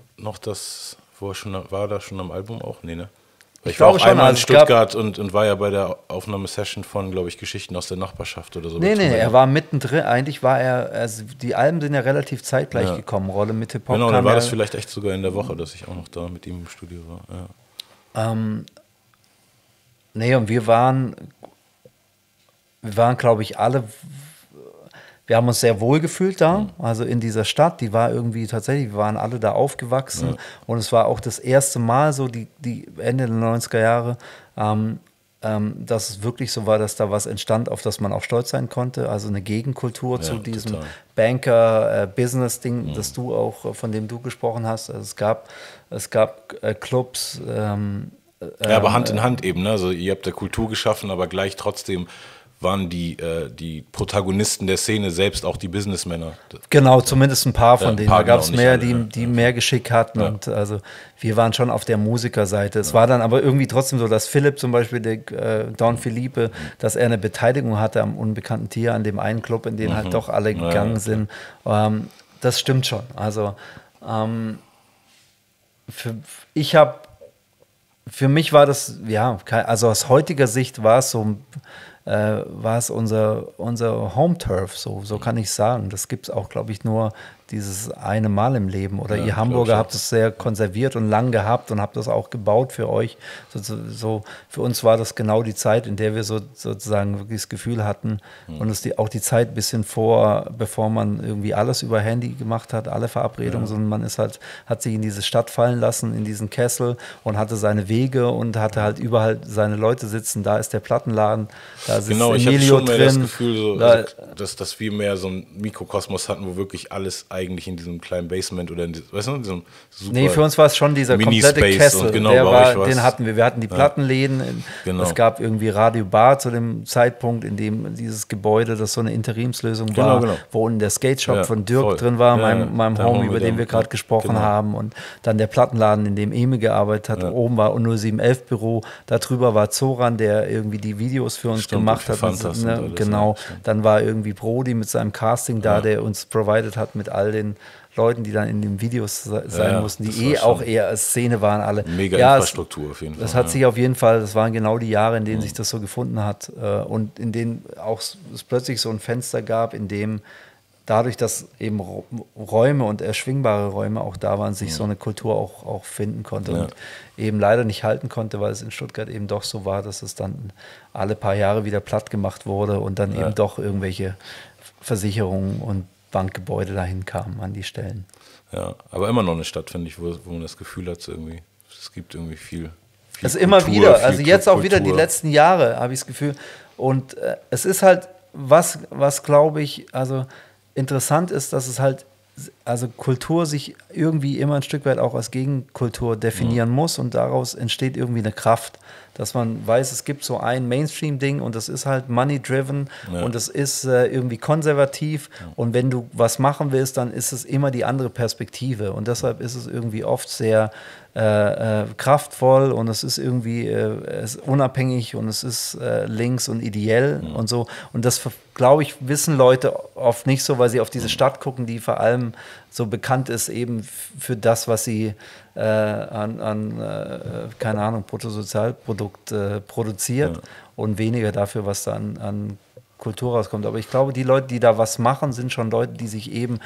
war da schon am Album auch? Nee, ne? Ich war auch einmal in Stuttgart und war ja bei der Aufnahmesession von, glaube ich, Geschichten aus der Nachbarschaft oder so. Nee, er war mittendrin. Eigentlich war also die Alben sind ja relativ zeitgleich gekommen. Rolle mit Hip-Hop. Genau, dann war das vielleicht echt sogar in der Woche, dass ich auch noch da mit ihm im Studio war. Ja. Und wir waren, glaube ich, alle. Wir haben uns sehr wohl gefühlt da, also in dieser Stadt, die war irgendwie tatsächlich, wir waren alle da aufgewachsen und es war auch das erste Mal so, die Ende der 90er Jahre, dass es wirklich so war, dass da was entstand, auf das man auch stolz sein konnte, also eine Gegenkultur zu diesem Banker-Business-Ding, von dem du gesprochen hast. Also es gab Clubs. Aber Hand in Hand eben, ne? Also ihr habt da Kultur geschaffen, aber gleich trotzdem waren die Protagonisten der Szene selbst auch die Businessmänner. Genau, zumindest ein paar von denen. Da gab es mehr, die mehr Geschick hatten. Ja. Und also wir waren schon auf der Musikerseite. Es war dann aber irgendwie trotzdem so, dass Philipp zum Beispiel, Don Felipe, dass er eine Beteiligung hatte am Unbekannten Tier, an dem einen Club, in den halt doch alle gegangen sind. Das stimmt schon. Also für mich war das, also aus heutiger Sicht war es so, war es unser Home-Turf, so kann ich sagen. Das gibt es auch, glaube ich, nur dieses eine Mal im Leben. Oder ihr Hamburger habt es sehr konserviert und lang gehabt und habt das auch gebaut für euch. So, für uns war das genau die Zeit, in der wir sozusagen wirklich das Gefühl hatten und es auch die Zeit ein bisschen bevor man irgendwie alles über Handy gemacht hat, alle Verabredungen, sondern man hat sich in diese Stadt fallen lassen, in diesen Kessel und hatte seine Wege und hatte halt überall seine Leute sitzen. Da ist der Plattenladen, da sitzt Emilio ich hatte schon drin. Das Gefühl, dass wir mehr so einen Mikrokosmos hatten, wo wirklich alles eigentlich in diesem kleinen Basement oder in diesem super für uns war es schon dieser komplette Kessel. Den hatten wir. Wir hatten die Plattenläden. Es gab irgendwie Radio Bar zu dem Zeitpunkt, in dem dieses Gebäude, das so eine Interimslösung war, wo unten der Skate-Shop von Dirk drin war, meinem Homie, über den wir gerade gesprochen haben. Und dann der Plattenladen, in dem Emi gearbeitet hat. Oben war 0711 Büro. Darüber war Zoran, der irgendwie die Videos für uns gemacht hat. Genau. Dann war irgendwie Brody mit seinem Casting da, der uns provided hat mit all den Leuten, die dann in den Videos sein mussten, die auch eher als Szene waren alle. Mega Infrastruktur auf jeden Fall. Das hat sich auf jeden Fall, das waren genau die Jahre, in denen sich das so gefunden hat und in denen auch es plötzlich so ein Fenster gab, in dem dadurch, dass eben Räume und erschwingbare Räume auch da waren, sich so eine Kultur auch finden konnte und eben leider nicht halten konnte, weil es in Stuttgart eben doch so war, dass es dann alle paar Jahre wieder platt gemacht wurde und dann eben doch irgendwelche Versicherungen und Bankgebäude dahin kamen an die Stellen. Ja, aber immer noch eine Stadt, finde ich, wo man das Gefühl hat, irgendwie, es gibt irgendwie viel also Kultur, immer wieder, also jetzt auch wieder die letzten Jahre, habe ich das Gefühl. Und es ist halt was glaube ich, also interessant ist, dass es halt also Kultur sich irgendwie immer ein Stück weit auch als Gegenkultur definieren muss und daraus entsteht irgendwie eine Kraft, dass man weiß, es gibt so ein Mainstream-Ding und das ist halt money-driven und das ist irgendwie konservativ und wenn du was machen willst, dann ist es immer die andere Perspektive und deshalb ist es irgendwie oft sehr kraftvoll und es ist irgendwie es ist unabhängig und es ist links und ideell und so. Und das, glaube ich, wissen Leute oft nicht so, weil sie auf diese Stadt gucken, die vor allem so bekannt ist eben für das, was sie keine Ahnung, Bruttosozialprodukt produziert und weniger dafür, was da an Kultur rauskommt. Aber ich glaube, die Leute, die da was machen, sind schon Leute, die sich eben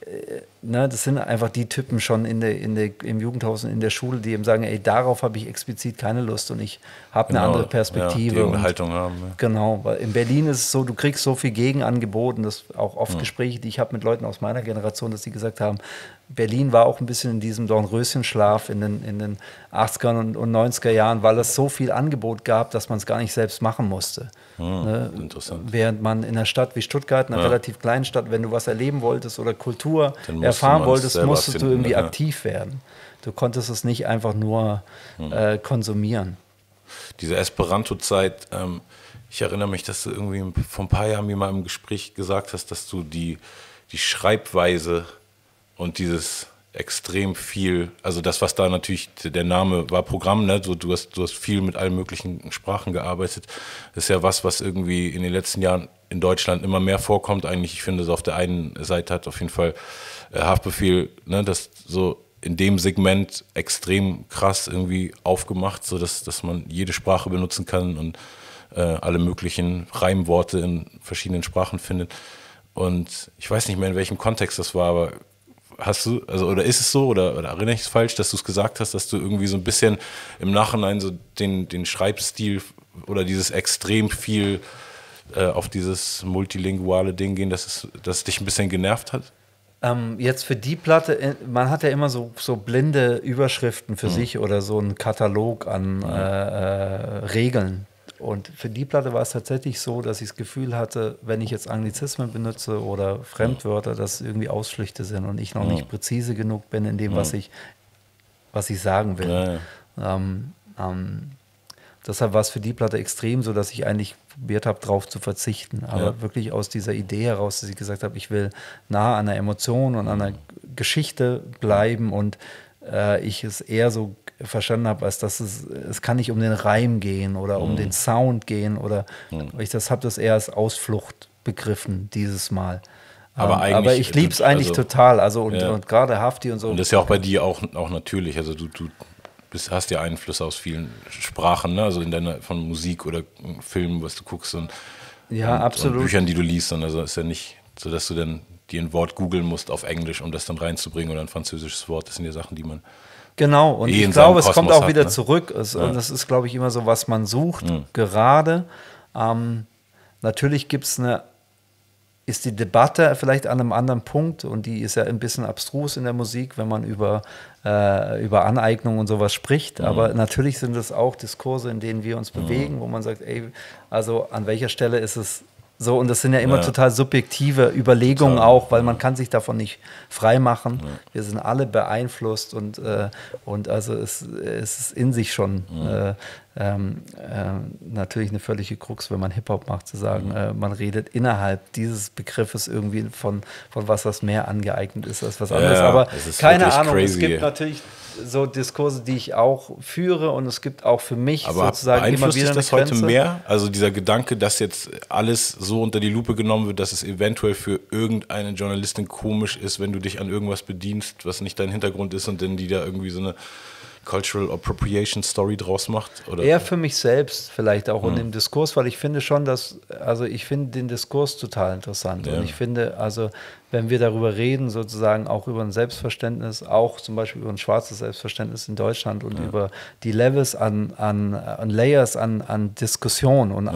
das sind einfach die Typen schon im Jugendhaus und in der Schule, die eben sagen, ey, darauf habe ich explizit keine Lust und ich habe eine andere Perspektive. Ja, die eine Haltung haben. Ja. Genau, weil in Berlin ist es so, du kriegst so viel Gegenangeboten, das auch oft Gespräche, die ich habe mit Leuten aus meiner Generation, dass die gesagt haben, Berlin war auch ein bisschen in diesem Dornröschenschlaf in den 80er und 90er Jahren, weil es so viel Angebot gab, dass man es gar nicht selbst machen musste. Interessant. Während man in einer Stadt wie Stuttgart, einer relativ kleinen Stadt, wenn du was erleben wolltest oder Kultur erfahren wolltest, musstest du irgendwie aktiv werden. Du konntest es nicht einfach nur konsumieren. Diese Esperanto-Zeit, ich erinnere mich, dass du irgendwie vor ein paar Jahren mir mal im Gespräch gesagt hast, dass du die Schreibweise und dieses extrem viel, also das, was da natürlich, der Name war Programm, ne? So, du hast viel mit allen möglichen Sprachen gearbeitet. Das ist ja was irgendwie in den letzten Jahren in Deutschland immer mehr vorkommt. Eigentlich, ich finde, so auf der einen Seite hat auf jeden Fall Haftbefehl, ne, das so in dem Segment extrem krass irgendwie aufgemacht, so dass man jede Sprache benutzen kann und alle möglichen Reimworte in verschiedenen Sprachen findet. Und ich weiß nicht mehr, in welchem Kontext das war, aber hast du, also oder ist es so, oder erinnere ich es falsch, dass du es gesagt hast, dass du irgendwie so ein bisschen im Nachhinein so den Schreibstil oder dieses extrem viel auf dieses multilinguale Ding gehen, dass es dich ein bisschen genervt hat? Jetzt für die Platte, man hat ja immer so blinde Überschriften für sich oder so einen Katalog an Regeln. Und für die Platte war es tatsächlich so, dass ich das Gefühl hatte, wenn ich jetzt Anglizismen benutze oder Fremdwörter, dass irgendwie Ausflüchte sind und ich noch nicht präzise genug bin in dem, was ich sagen will. Deshalb war es für die Platte extrem so, dass ich eigentlich probiert habe, darauf zu verzichten. Aber wirklich aus dieser Idee heraus, dass ich gesagt habe, ich will nah an der Emotion und an der Geschichte bleiben und ich es eher so verstanden habe, als dass es kann nicht um den Reim gehen oder um den Sound gehen oder ich habe das eher als Ausflucht begriffen dieses Mal. Aber ich liebe es eigentlich total. Also und gerade Hafti und so. Und das ist ja auch bei dir auch natürlich. Also du hast ja Einfluss aus vielen Sprachen, ne? Also von Musik oder Filmen, was du guckst und absolut. Und Büchern, die du liest. Und also ist ja nicht so, dass du dann dir ein Wort googeln musst auf Englisch, um das dann reinzubringen oder ein französisches Wort. Das sind ja Sachen, die man genau, und ich glaube, es kommt auch wieder zurück. Und das ist, glaube ich, immer so, was man sucht, gerade. Natürlich ist die Debatte vielleicht an einem anderen Punkt und die ist ja ein bisschen abstrus in der Musik, wenn man über Aneignung und sowas spricht. Aber natürlich sind es auch Diskurse, in denen wir uns bewegen, wo man sagt, ey, also an welcher Stelle ist es so, und das sind ja immer total subjektive Überlegungen auch, weil man kann sich davon nicht frei machen. Wir sind alle beeinflusst und also es ist in sich schon natürlich eine völlige Krux, wenn man Hip-Hop macht, zu sagen, man redet innerhalb dieses Begriffes irgendwie von was mehr angeeignet ist als was anderes. Aber keine Ahnung, crazy. Es gibt natürlich so Diskurse, die ich auch führe und es gibt auch für mich aber sozusagen immer wieder eine das heute mehr? Also dieser Gedanke, dass jetzt alles so unter die Lupe genommen wird, dass es eventuell für irgendeine Journalistin komisch ist, wenn du dich an irgendwas bedienst, was nicht dein Hintergrund ist und dann die da irgendwie so eine Cultural Appropriation Story draus macht? Oder? Eher für mich selbst vielleicht auch in dem Diskurs, weil ich finde schon, ich finde den Diskurs total interessant und ich finde, also wenn wir darüber reden, sozusagen auch über ein Selbstverständnis, auch zum Beispiel über ein schwarzes Selbstverständnis in Deutschland und über die Levels an Layers an Diskussion und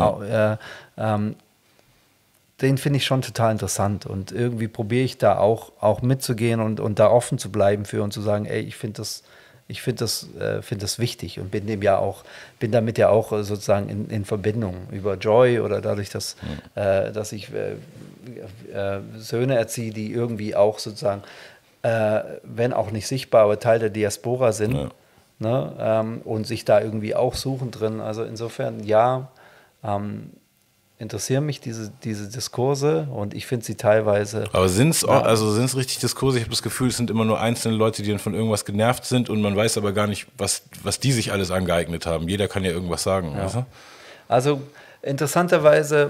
den finde ich schon total interessant und irgendwie probiere ich da auch mitzugehen und da offen zu bleiben für und zu sagen, ey, ich finde das wichtig und bin damit ja auch sozusagen in Verbindung über Joy oder dadurch, dass ich Söhne erziehe, die irgendwie auch sozusagen, wenn auch nicht sichtbar, aber Teil der Diaspora sind. Ja. Ne? Und sich da irgendwie auch suchen drin. Also insofern, ja, interessieren mich diese Diskurse und ich finde sie teilweise... Aber sind es richtig Diskurse? Ich habe das Gefühl, es sind immer nur einzelne Leute, die dann von irgendwas genervt sind und man weiß aber gar nicht, was die sich alles angeeignet haben. Jeder kann ja irgendwas sagen. Ja. Weißt du? Also interessanterweise,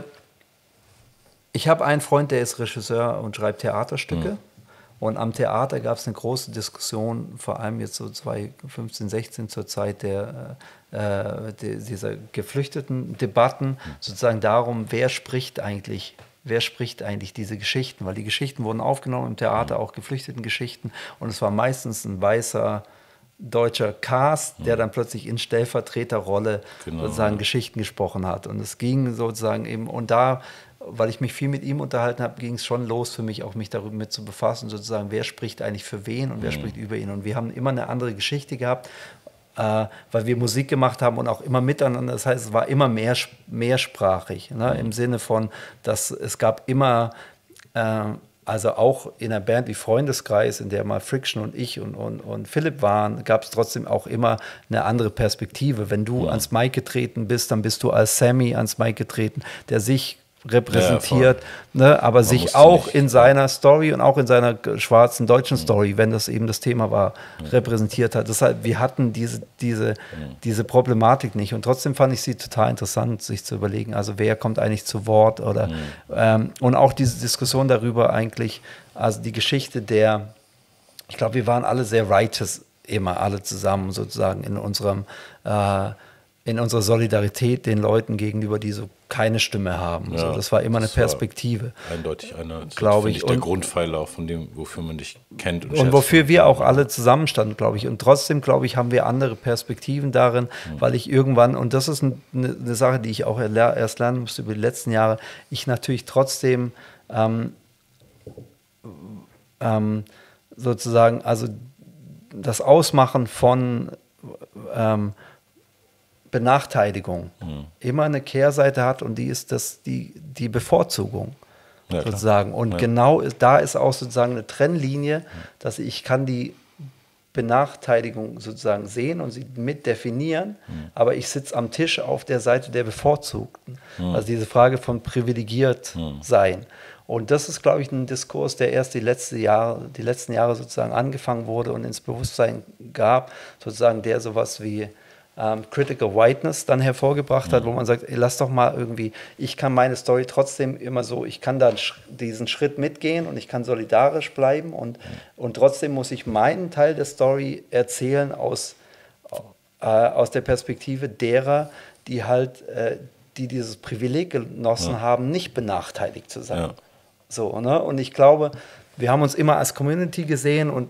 ich habe einen Freund, der ist Regisseur und schreibt Theaterstücke. Und am Theater gab es eine große Diskussion, vor allem jetzt so 2015, 16 zur Zeit dieser geflüchteten Debatten, sozusagen darum, wer spricht eigentlich diese Geschichten, weil die Geschichten wurden aufgenommen im Theater, auch geflüchteten Geschichten, und es war meistens ein weißer deutscher Cast, der dann plötzlich in Stellvertreterrolle sozusagen Geschichten gesprochen hat. Und es ging sozusagen eben, und da, weil ich mich viel mit ihm unterhalten habe, ging es schon los für mich, auch mich darüber mit zu befassen, sozusagen, wer spricht eigentlich für wen und wer spricht über ihn. Und wir haben immer eine andere Geschichte gehabt, weil wir Musik gemacht haben und auch immer miteinander. Das heißt, es war immer mehrsprachig, ne? Im Sinne von, dass es gab immer, also auch in einer Band wie Freundeskreis, in der mal Friction und ich und Philipp waren, gab es trotzdem auch immer eine andere Perspektive. Wenn du ans Mic getreten bist, dann bist du als Sammy ans Mic getreten, der sich repräsentiert, ne, aber sich auch in seiner Story und auch in seiner schwarzen deutschen Story, wenn das eben das Thema war, repräsentiert hat. Deshalb, wir hatten diese Problematik nicht, und trotzdem fand ich sie total interessant, sich zu überlegen, also wer kommt eigentlich zu Wort oder und auch diese Diskussion darüber eigentlich, also die Geschichte ich glaube, wir waren alle sehr righteous, immer alle zusammen sozusagen in unserer Solidarität den Leuten gegenüber, die so keine Stimme haben. Ja, so, das war immer eine Perspektive. Eindeutig einer, glaube ich. Der Grundpfeiler auch von dem, wofür man dich kennt. Und wofür wir auch alle zusammenstanden, glaube ich. Und trotzdem, glaube ich, haben wir andere Perspektiven darin, weil ich irgendwann, und das ist eine Sache, die ich auch erst lernen musste über die letzten Jahre, ich natürlich trotzdem sozusagen, also das Ausmachen von Benachteiligung immer eine Kehrseite hat, und die ist die Bevorzugung sozusagen. Und genau da ist auch sozusagen eine Trennlinie, dass ich kann die Benachteiligung sozusagen sehen und sie mit definieren, aber ich sitze am Tisch auf der Seite der Bevorzugten. Also diese Frage von privilegiert sein. Und das ist, glaube ich, ein Diskurs, der erst die letzten Jahre sozusagen angefangen wurde und ins Bewusstsein gab, sozusagen, der sowas wie Critical Whiteness dann hervorgebracht hat, wo man sagt, ey, lass doch mal irgendwie, ich kann meine Story trotzdem immer so, ich kann da diesen Schritt mitgehen und ich kann solidarisch bleiben und trotzdem muss ich meinen Teil der Story erzählen aus der Perspektive derer, die halt, die dieses Privileg genossen haben, nicht benachteiligt zu sein. Ja. So, ne? Und ich glaube, wir haben uns immer als Community gesehen und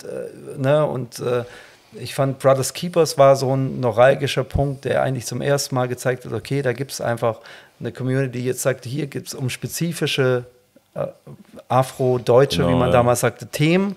ich fand, Brothers Keepers war so ein neuralgischer Punkt, der eigentlich zum ersten Mal gezeigt hat, okay, da gibt es einfach eine Community, die jetzt sagt, hier gibt es um spezifische Afro-Deutsche, wie man damals sagte, Themen,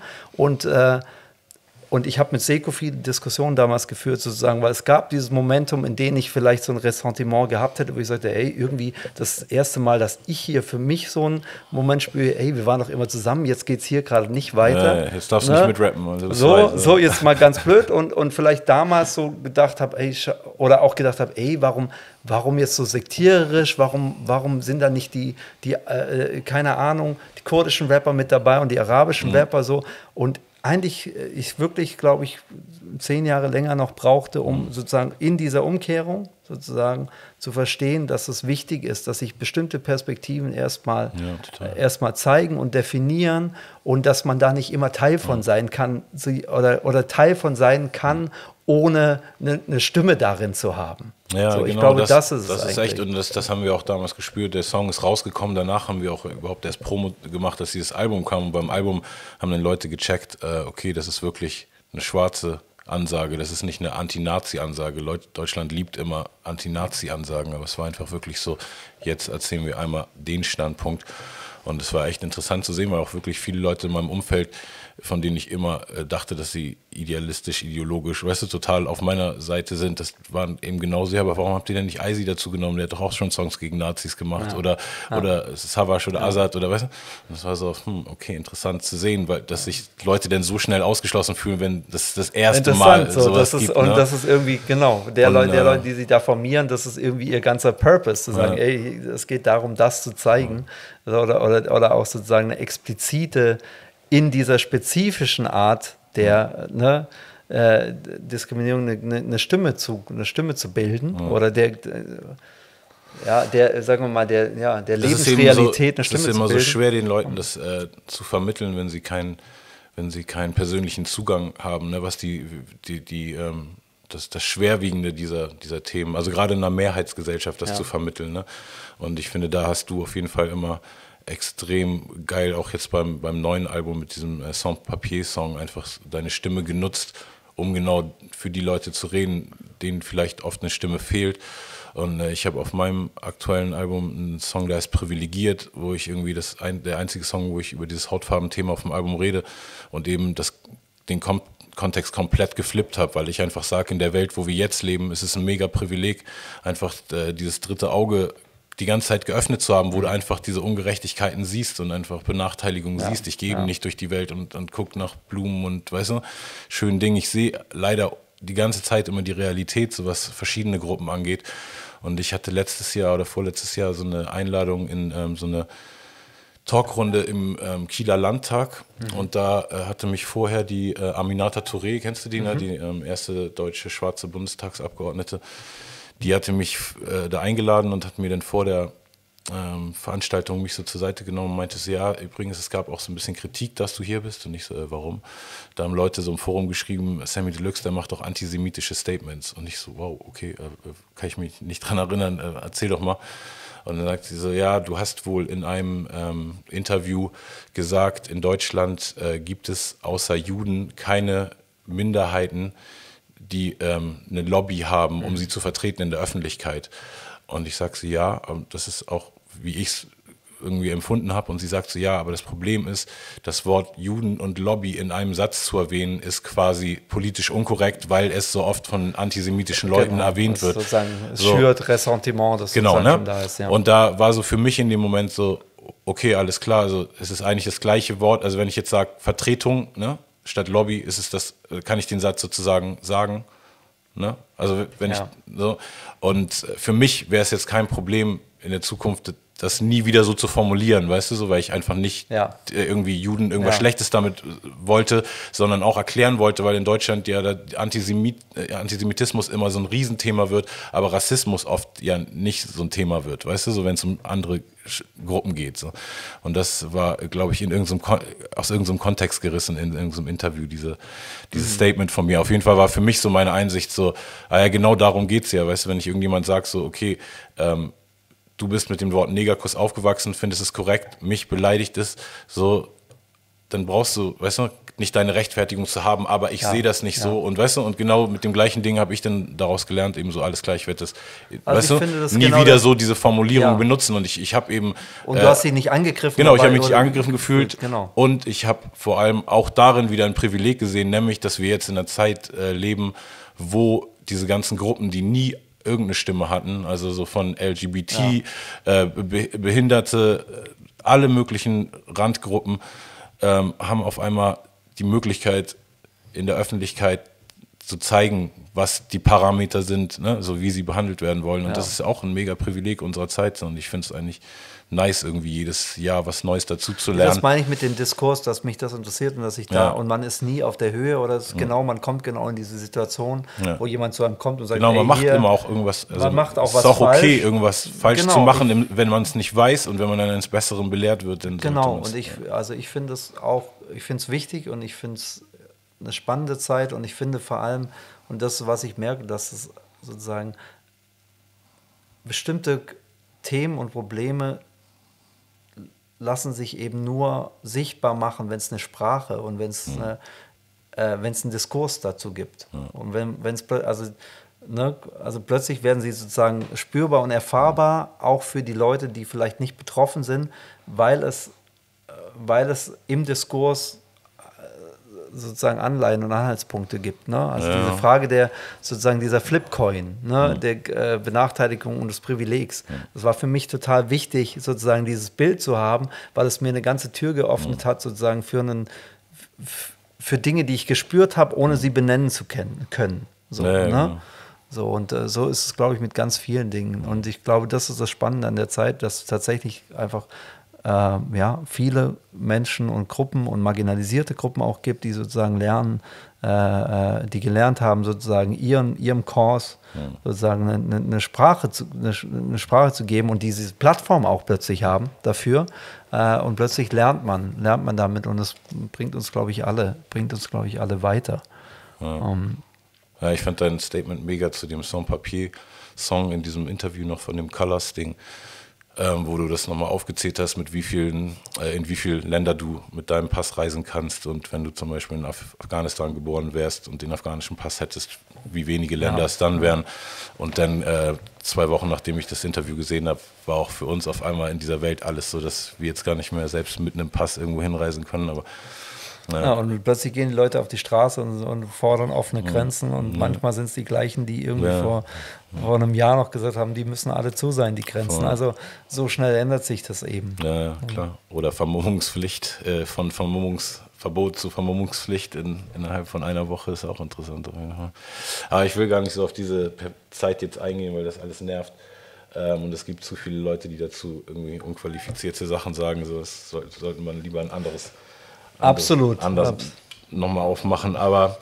und ich habe mit Seko viele Diskussionen damals geführt, sozusagen, weil es gab dieses Momentum, in dem ich vielleicht so ein Ressentiment gehabt hätte, wo ich sagte, ey, irgendwie das erste Mal, dass ich hier für mich so einen Moment spüre, ey, wir waren doch immer zusammen, jetzt geht es hier gerade nicht weiter. Ja, jetzt darfst du nicht mitrappen. Also so jetzt mal ganz blöd und vielleicht damals so gedacht habe, ey, oder auch gedacht habe, ey, warum jetzt so sektiererisch, warum sind da nicht die keine Ahnung, die kurdischen Rapper mit dabei und die arabischen Rapper so, und eigentlich ich wirklich, glaube ich, 10 Jahre länger noch brauchte, um sozusagen in dieser Umkehrung sozusagen zu verstehen, dass es wichtig ist, dass sich bestimmte Perspektiven erstmal zeigen und definieren und dass man da nicht immer Teil von sein kann oder Teil von sein kann, ohne eine Stimme darin zu haben. Ja, so, genau, ich glaube, das ist echt, und das haben wir auch damals gespürt. Der Song ist rausgekommen, danach haben wir auch überhaupt erst Promo gemacht, dass dieses Album kam, und beim Album haben dann Leute gecheckt, okay, das ist wirklich eine schwarze Ansage, das ist nicht eine Anti-Nazi-Ansage. Deutschland liebt immer Anti-Nazi-Ansagen, aber es war einfach wirklich so, jetzt erzählen wir einmal den Standpunkt, und es war echt interessant zu sehen, weil auch wirklich viele Leute in meinem Umfeld, von denen ich immer dachte, dass sie idealistisch, ideologisch, weißt du, total auf meiner Seite sind. Das waren eben genauso, aber warum habt ihr denn nicht Eisi dazu genommen? Der hat doch auch schon Songs gegen Nazis gemacht oder Savas oder Azad oder weißt du? Und das war so, okay, interessant zu sehen, weil dass sich Leute denn so schnell ausgeschlossen fühlen, wenn das erste Mal sowas gibt. Und das ist irgendwie, genau, der Leute, die sich da formieren, das ist irgendwie ihr ganzer Purpose, zu sagen, ey, es geht darum, das zu zeigen oder auch sozusagen eine explizite, in dieser spezifischen Art der Diskriminierung eine Stimme zu bilden oder sagen wir mal, der Lebensrealität eine Stimme zu bilden. Das ist immer so schwer, den Leuten das zu vermitteln, wenn sie keinen persönlichen Zugang haben, ne, was das Schwerwiegende dieser Themen, also gerade in einer Mehrheitsgesellschaft das zu vermitteln. Ne? Und ich finde, da hast du auf jeden Fall immer extrem geil, auch jetzt beim neuen Album mit diesem Sans-Papier-Song einfach deine Stimme genutzt, um genau für die Leute zu reden, denen vielleicht oft eine Stimme fehlt. Und ich habe auf meinem aktuellen Album einen Song, der heißt Privilegiert, wo ich irgendwie der einzige Song, wo ich über dieses Hautfarben-Thema auf dem Album rede und eben den Kontext komplett geflippt habe, weil ich einfach sage, in der Welt, wo wir jetzt leben, ist es ein mega Privileg, einfach dieses dritte Auge die ganze Zeit geöffnet zu haben, wo du einfach diese Ungerechtigkeiten siehst und einfach Benachteiligungen siehst. Ich gehe eben nicht durch die Welt und gucke nach Blumen und, weißt du, schönen Dingen. Ich sehe leider die ganze Zeit immer die Realität, so was verschiedene Gruppen angeht. Und ich hatte letztes Jahr oder vorletztes Jahr so eine Einladung in so eine Talkrunde im Kieler Landtag. Und da hatte mich vorher die Aminata Touré, kennst du die, ne? Die erste deutsche schwarze Bundestagsabgeordnete, die hatte mich da eingeladen und hat mir dann vor der Veranstaltung mich so zur Seite genommen und meinte so, ja, übrigens, es gab auch so ein bisschen Kritik, dass du hier bist. Und ich so, warum? Da haben Leute so im Forum geschrieben, Samy Deluxe, der macht auch antisemitische Statements. Und ich so, wow, okay, kann ich mich nicht dran erinnern, erzähl doch mal. Und dann sagt sie so, ja, du hast wohl in einem Interview gesagt, in Deutschland gibt es außer Juden keine Minderheiten, die eine Lobby haben, um sie zu vertreten in der Öffentlichkeit. Und ich sage so, ja, das ist auch, wie ich es irgendwie empfunden habe. Und sie sagt so, ja, aber das Problem ist, das Wort Juden und Lobby in einem Satz zu erwähnen, ist quasi politisch unkorrekt, weil es so oft von antisemitischen Leuten erwähnt wird. Es schürt Ressentiment, das sozusagen da ist. Ja. Und da war so für mich in dem Moment so, okay, alles klar, also es ist eigentlich das gleiche Wort. Also wenn ich jetzt sage Vertretung, ne, statt Lobby, ist es das, kann ich den Satz sozusagen sagen. Ne? Also wenn ich so, und für mich wäre es jetzt kein Problem in der Zukunft, das nie wieder so zu formulieren, weißt du, so, weil ich einfach nicht irgendwie Juden irgendwas Schlechtes damit wollte, sondern auch erklären wollte, weil in Deutschland ja der Antisemitismus immer so ein Riesenthema wird, aber Rassismus oft ja nicht so ein Thema wird, weißt du, so wenn es um andere Gruppen geht. So. Und das war, glaube ich, aus irgendeinem Kontext gerissen, in irgendeinem Interview, dieses Statement von mir. Auf jeden Fall war für mich so meine Einsicht so, genau darum geht es ja, weißt du, wenn ich irgendjemand sage so, okay, du bist mit dem Wort Negerkuss aufgewachsen, findest es korrekt, mich beleidigt es, so, dann brauchst du, weißt du, nicht deine Rechtfertigung zu haben, aber ich sehe das nicht so und weißt du, und genau mit dem gleichen Ding habe ich dann daraus gelernt, eben so alles gleich wird das, weißt du, nie genau wieder so diese Formulierung benutzen und ich habe eben... Und du hast dich nicht angegriffen. Genau, ich habe mich nicht angegriffen gefühlt und ich habe vor allem auch darin wieder ein Privileg gesehen, nämlich, dass wir jetzt in einer Zeit leben, wo diese ganzen Gruppen, die nie irgendeine Stimme hatten, also so von LGBT, Behinderte, alle möglichen Randgruppen haben auf einmal die Möglichkeit, in der Öffentlichkeit zu zeigen, was die Parameter sind, ne? So wie sie behandelt werden wollen. Und das ist auch ein mega Privileg unserer Zeit. Und ich finde es eigentlich nice, irgendwie jedes Jahr was Neues dazu zu lernen. Das meine ich mit dem Diskurs, dass mich das interessiert und dass ich da, und man ist nie auf der Höhe oder es ist genau, man kommt genau in diese Situation, wo jemand zu einem kommt und sagt, genau, man macht immer auch irgendwas, also man macht auch es was ist auch falsch. Okay, irgendwas falsch zu machen, wenn man es nicht weiß und wenn man dann ins Besseren belehrt wird. Dann genau, und ich finde es auch, ich finde es wichtig und ich finde es eine spannende Zeit und ich finde vor allem, und das, was ich merke, dass es sozusagen bestimmte Themen und Probleme lassen sich eben nur sichtbar machen, wenn es eine Sprache und wenn es einen Diskurs dazu gibt. Und wenn es also plötzlich werden sie sozusagen spürbar und erfahrbar, auch für die Leute, die vielleicht nicht betroffen sind, weil es im Diskurs sozusagen Anleihen und Anhaltspunkte gibt. Ne? Also diese Frage der sozusagen dieser Flipcoin, ne? Der Benachteiligung und des Privilegs. Das war für mich total wichtig, sozusagen dieses Bild zu haben, weil es mir eine ganze Tür geöffnet hat, sozusagen für Dinge, die ich gespürt habe, ohne sie benennen zu können. So, ne? Genau. So, und so ist es, glaube ich, mit ganz vielen Dingen. Und ich glaube, das ist das Spannende an der Zeit, dass es tatsächlich einfach viele Menschen und Gruppen und marginalisierte Gruppen auch gibt, die sozusagen lernen, die gelernt haben, sozusagen ihrem Kurs sozusagen eine Sprache zu geben und diese Plattform auch plötzlich haben dafür. Und plötzlich lernt man damit und das bringt uns, glaube ich, alle weiter. Ja, ich fand dein Statement mega zu dem Sans-Papier-Song in diesem Interview noch von dem Colors-Ding, wo du das nochmal aufgezählt hast, in wie viele Länder du mit deinem Pass reisen kannst und wenn du zum Beispiel in Afghanistan geboren wärst und den afghanischen Pass hättest, wie wenige Länder es dann wären. Und dann 2 Wochen, nachdem ich das Interview gesehen habe, war auch für uns auf einmal in dieser Welt alles so, dass wir jetzt gar nicht mehr selbst mit einem Pass irgendwo hinreisen können, aber ja, und plötzlich gehen die Leute auf die Straße und fordern offene Grenzen und manchmal sind es die gleichen, die irgendwie vor einem Jahr noch gesagt haben, die müssen alle zu sein, die Grenzen. Also so schnell ändert sich das eben. Ja, klar. Oder Vermummungspflicht, von Vermummungsverbot zu Vermummungspflicht innerhalb von einer Woche ist auch interessant. Aber ich will gar nicht so auf diese Zeit jetzt eingehen, weil das alles nervt. Und es gibt zu viele Leute, die dazu irgendwie unqualifizierte Sachen sagen. So, das sollte man lieber ein anderes nochmal aufmachen, aber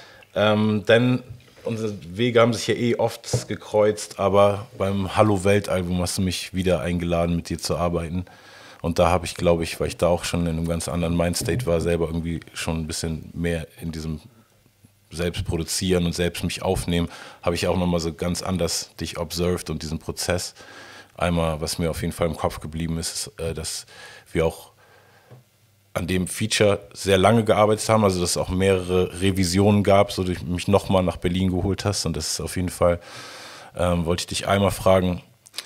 denn unsere Wege haben sich ja oft gekreuzt, aber beim Hallo Welt-Album hast du mich wieder eingeladen, mit dir zu arbeiten und da habe ich, glaube ich, weil ich da auch schon in einem ganz anderen Mindstate war, selber irgendwie schon ein bisschen mehr in diesem selbst produzieren und selbst mich aufnehmen, habe ich auch nochmal so ganz anders dich observed und diesen Prozess. Einmal, was mir auf jeden Fall im Kopf geblieben ist, dass wir auch an dem Feature sehr lange gearbeitet haben, also dass es auch mehrere Revisionen gab, so dass du mich nochmal nach Berlin geholt hast und das ist auf jeden Fall, wollte ich dich einmal fragen,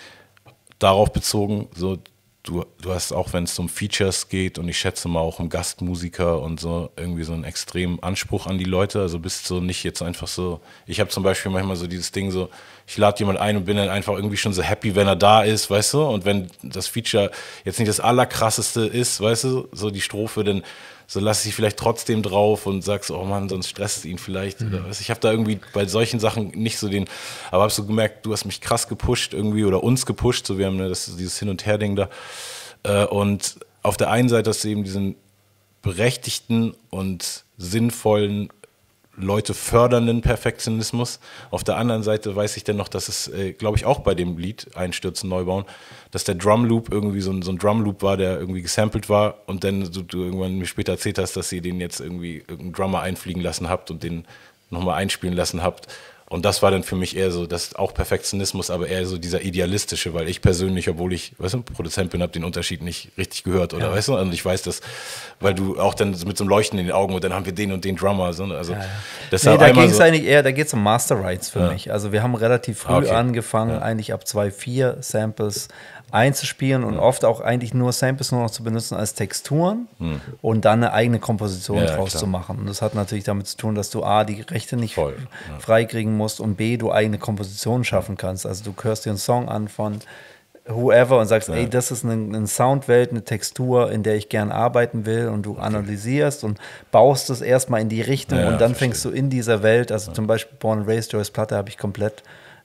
darauf bezogen, so du hast auch, wenn es um Features geht und ich schätze mal auch um Gastmusiker und so, irgendwie so einen extremen Anspruch an die Leute, also bist so nicht jetzt einfach so, ich habe zum Beispiel manchmal so dieses Ding so, ich lade jemanden ein und bin dann einfach irgendwie schon so happy, wenn er da ist, weißt du, und wenn das Feature jetzt nicht das allerkrasseste ist, weißt du, so die Strophe, dann so lasse ich vielleicht trotzdem drauf und sagst, oh Mann, sonst stresst es ihn vielleicht. Oder was. Ich habe da irgendwie bei solchen Sachen nicht so aber habe so gemerkt, du hast mich krass gepusht irgendwie oder uns gepusht, so wir haben dieses Hin- und Her-Ding da. Und auf der einen Seite hast du eben diesen berechtigten und sinnvollen, Leute fördernden Perfektionismus. Auf der anderen Seite weiß ich dann noch, dass es, glaube ich, auch bei dem Lied Einstürzen, Neubauen, dass der Drumloop irgendwie so ein Drumloop war, der irgendwie gesampelt war und dann du irgendwann mir später erzählt hast, dass ihr den jetzt irgendwie irgendeinen Drummer einfliegen lassen habt und den nochmal einspielen lassen habt. Und das war dann für mich eher so, das auch Perfektionismus, aber eher so dieser idealistische, weil ich persönlich, obwohl ich, weißt du, Produzent bin, habe den Unterschied nicht richtig gehört oder weißt du, und ich weiß das, weil du auch dann mit so einem Leuchten in den Augen und dann haben wir den und den Drummer, so, also deshalb da ging es eigentlich eher, da geht es um Master Rights für mich. Also wir haben relativ früh angefangen, eigentlich ab 2.4 Samples einzuspielen und oft auch eigentlich nur Samples nur noch zu benutzen als Texturen und dann eine eigene Komposition draus zu machen. Und das hat natürlich damit zu tun, dass du A, die Rechte nicht freikriegen musst und B, du eigene Kompositionen schaffen kannst. Also du hörst dir einen Song an von whoever und sagst, ey, das ist eine Soundwelt, eine Textur, in der ich gern arbeiten will und du analysierst und baust es erstmal in die Richtung und dann fängst du in dieser Welt, also zum Beispiel Born and Raised, Joyce Platte habe ich komplett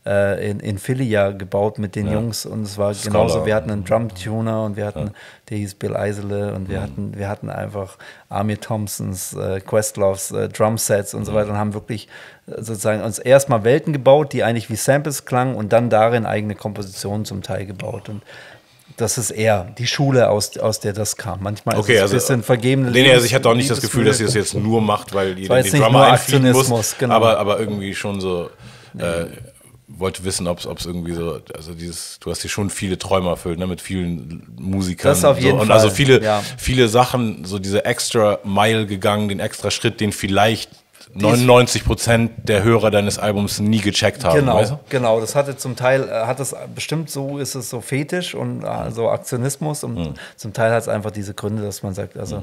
in Philly ja gebaut mit den Jungs und es war genauso, wir hatten einen Drum-Tuner und wir hatten, der hieß Bill Eisele und wir hatten einfach Amir Thompsons, Questloves Drumsets und so weiter und haben wirklich sozusagen uns erstmal Welten gebaut, die eigentlich wie Samples klangen und dann darin eigene Kompositionen zum Teil gebaut und das ist eher die Schule, aus der das kam. Manchmal ist es ein bisschen vergebene also ich hatte auch nicht das Gefühl, dass ihr es jetzt nur macht, weil ihr den Drummer einfliegen muss, aber irgendwie schon so wollte wissen, ob es irgendwie so, also du hast hier schon viele Träume erfüllt, ne, mit vielen Musikern. Das auf jeden Fall. Und also viele Sachen, so diese extra Mile gegangen, den extra Schritt, den vielleicht 99% der Hörer deines Albums nie gecheckt haben. Genau, weißt du? Genau. Das hatte zum Teil, bestimmt so, ist es so Fetisch und so Aktionismus und zum Teil hat es einfach diese Gründe, dass man sagt, also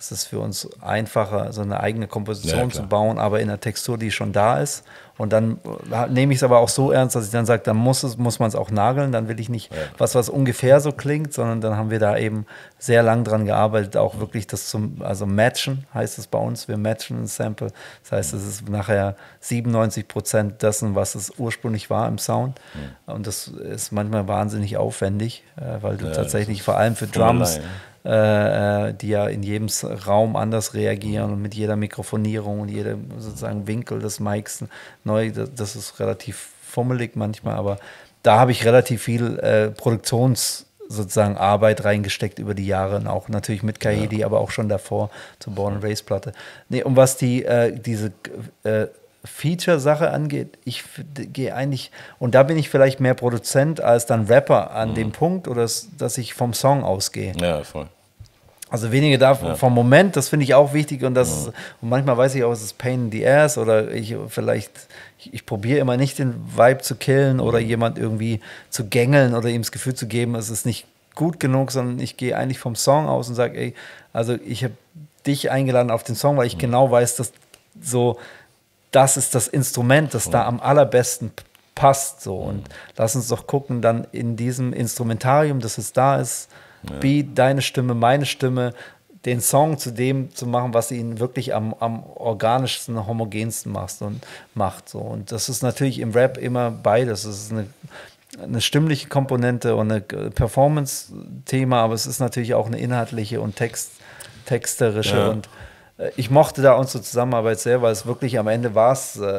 es ist für uns einfacher, so eine eigene Komposition zu bauen, aber in einer Textur, die schon da ist. Und dann nehme ich es aber auch so ernst, dass ich dann sage, dann muss man es auch nageln. Dann will ich nicht was ungefähr so klingt, sondern dann haben wir da eben sehr lang dran gearbeitet, auch wirklich das also matchen, heißt es bei uns. Wir matchen ein Sample. Das heißt, es ist nachher 97% dessen, was es ursprünglich war im Sound. Und das ist manchmal wahnsinnig aufwendig, weil du tatsächlich vor allem für Drums, die ja in jedem Raum anders reagieren und mit jeder Mikrofonierung und jedem sozusagen Winkel des Mics neu, das ist relativ fummelig manchmal, aber da habe ich relativ viel sozusagen Arbeit reingesteckt über die Jahre und auch natürlich mit Kaidi, aber auch schon davor zur Born and Raised Platte. Nee, und was diese Feature-Sache angeht, ich gehe eigentlich, und da bin ich vielleicht mehr Produzent als dann Rapper an dem Punkt, oder dass ich vom Song ausgehe. Ja, voll. Also weniger vom Moment, das finde ich auch wichtig, und und manchmal weiß ich auch, es ist Pain in the Ass, oder ich probiere immer nicht den Vibe zu killen oder jemand irgendwie zu gängeln oder ihm das Gefühl zu geben, es ist nicht gut genug, sondern ich gehe eigentlich vom Song aus und sage, ey, also ich habe dich eingeladen auf den Song, weil ich genau weiß, dass das ist das Instrument, das da am allerbesten passt. So. Und lass uns doch gucken, dann in diesem Instrumentarium, dass es da ist, Beat, deine Stimme, meine Stimme, den Song zu dem zu machen, was ihn wirklich am organischsten, homogensten macht. So. Und das ist natürlich im Rap immer beides. Es ist eine stimmliche Komponente und ein Performance-Thema, aber es ist natürlich auch eine inhaltliche und texterische. Ja. Und ich mochte da unsere Zusammenarbeit sehr, weil es wirklich am Ende man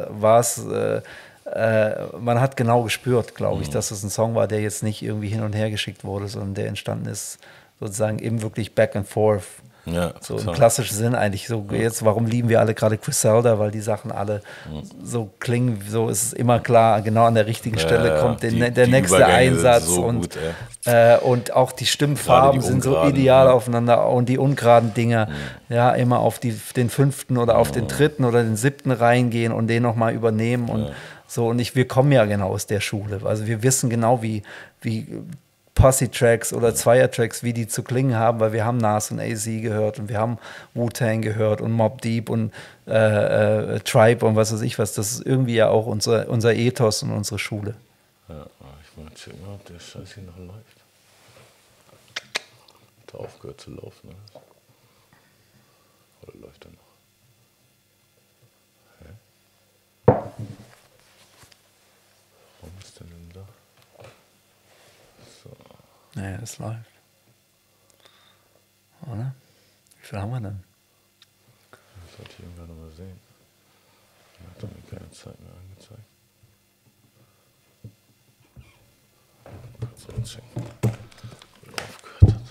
hat genau gespürt, glaube ich, dass es ein Song war, der jetzt nicht irgendwie hin und her geschickt wurde, sondern der entstanden ist sozusagen eben wirklich back and forth. Ja, so im klassischen Sinn eigentlich. So jetzt, warum lieben wir alle gerade Griselda? Weil die Sachen alle so klingen, so ist es immer klar, genau an der richtigen Stelle kommt der nächste Einsatz. So und auch die Stimmfarben sind so ideal aufeinander, und die ungeraden Dinger, immer auf den 5. oder auf den 3. oder den 7. reingehen und den nochmal übernehmen und so. Und wir kommen ja genau aus der Schule. Also wir wissen genau, wie Posse-Tracks oder Zweier-Tracks, wie die zu klingen haben, weil wir haben Nas und AZ gehört und wir haben Wu-Tang gehört und Mobb Deep und Tribe und was weiß ich was. Das ist irgendwie ja auch unser Ethos und unsere Schule. Ja, ich mal checken, ob der Scheiß hier noch läuft. Hat er aufgehört zu laufen, ne? Oder läuft er noch? Hä? Warum ist der denn da? Naja, das läuft. Oder? Wie viel haben wir denn? Das sollte ich irgendwann noch mal sehen. Er hat mir keine Zeit mehr angezeigt. Kurz auschecken, wie er aufgehört hat.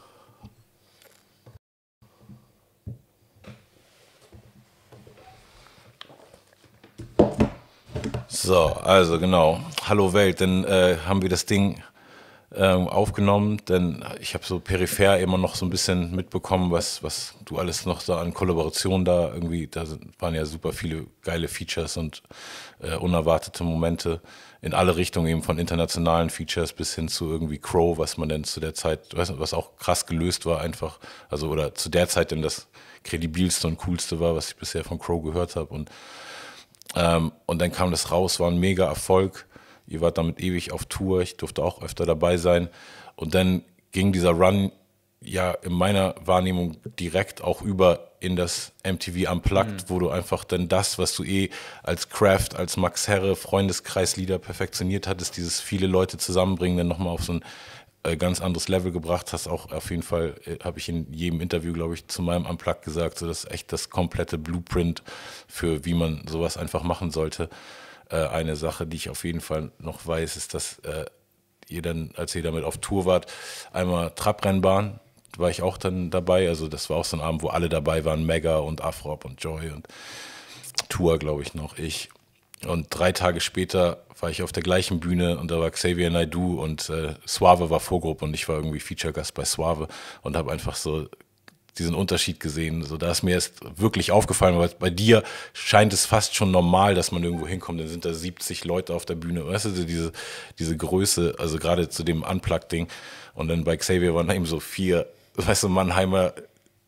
So, also genau. Hallo Welt, dann haben wir das Ding aufgenommen, denn ich habe so peripher immer noch so ein bisschen mitbekommen, was du alles noch da an Kollaborationen da irgendwie, waren ja super viele geile Features und unerwartete Momente in alle Richtungen, eben von internationalen Features bis hin zu irgendwie Crow, was man denn zu der Zeit, was auch krass gelöst war einfach, also oder zu der Zeit denn das kredibilste und coolste war, was ich bisher von Crow gehört habe, und dann kam das raus, war ein mega Erfolg. Ihr wart damit ewig auf Tour, ich durfte auch öfter dabei sein. Und dann ging dieser Run ja in meiner Wahrnehmung direkt auch über in das MTV Unplugged, wo du einfach dann das, was du als Craft, als Max Herre, Freundeskreislieder perfektioniert hattest, dieses viele Leute zusammenbringen, dann nochmal auf so ein ganz anderes Level gebracht hast. Auch auf jeden Fall, habe ich in jedem Interview, glaube ich, zu meinem Unplugged gesagt, so das ist echt das komplette Blueprint für wie man sowas einfach machen sollte. Eine Sache, die ich auf jeden Fall noch weiß, ist, dass ihr dann, als ihr damit auf Tour wart, einmal Trabrennbahn, war ich auch dann dabei. Also das war auch so ein Abend, wo alle dabei waren, Mega und Afrop und Joy und Tour, glaube ich, noch ich. Und 3 Tage später war ich auf der gleichen Bühne und da war Xavier Naidoo und Suave war Vorgruppe und ich war irgendwie Feature-Gast bei Suave und habe einfach so diesen Unterschied gesehen. So, da ist mir erst wirklich aufgefallen, weil bei dir scheint es fast schon normal, dass man irgendwo hinkommt, dann sind da 70 Leute auf der Bühne, weißt du, diese Größe, also gerade zu dem Unplugged-Ding, und dann bei Xavier waren da eben so 4, weißt du, Mannheimer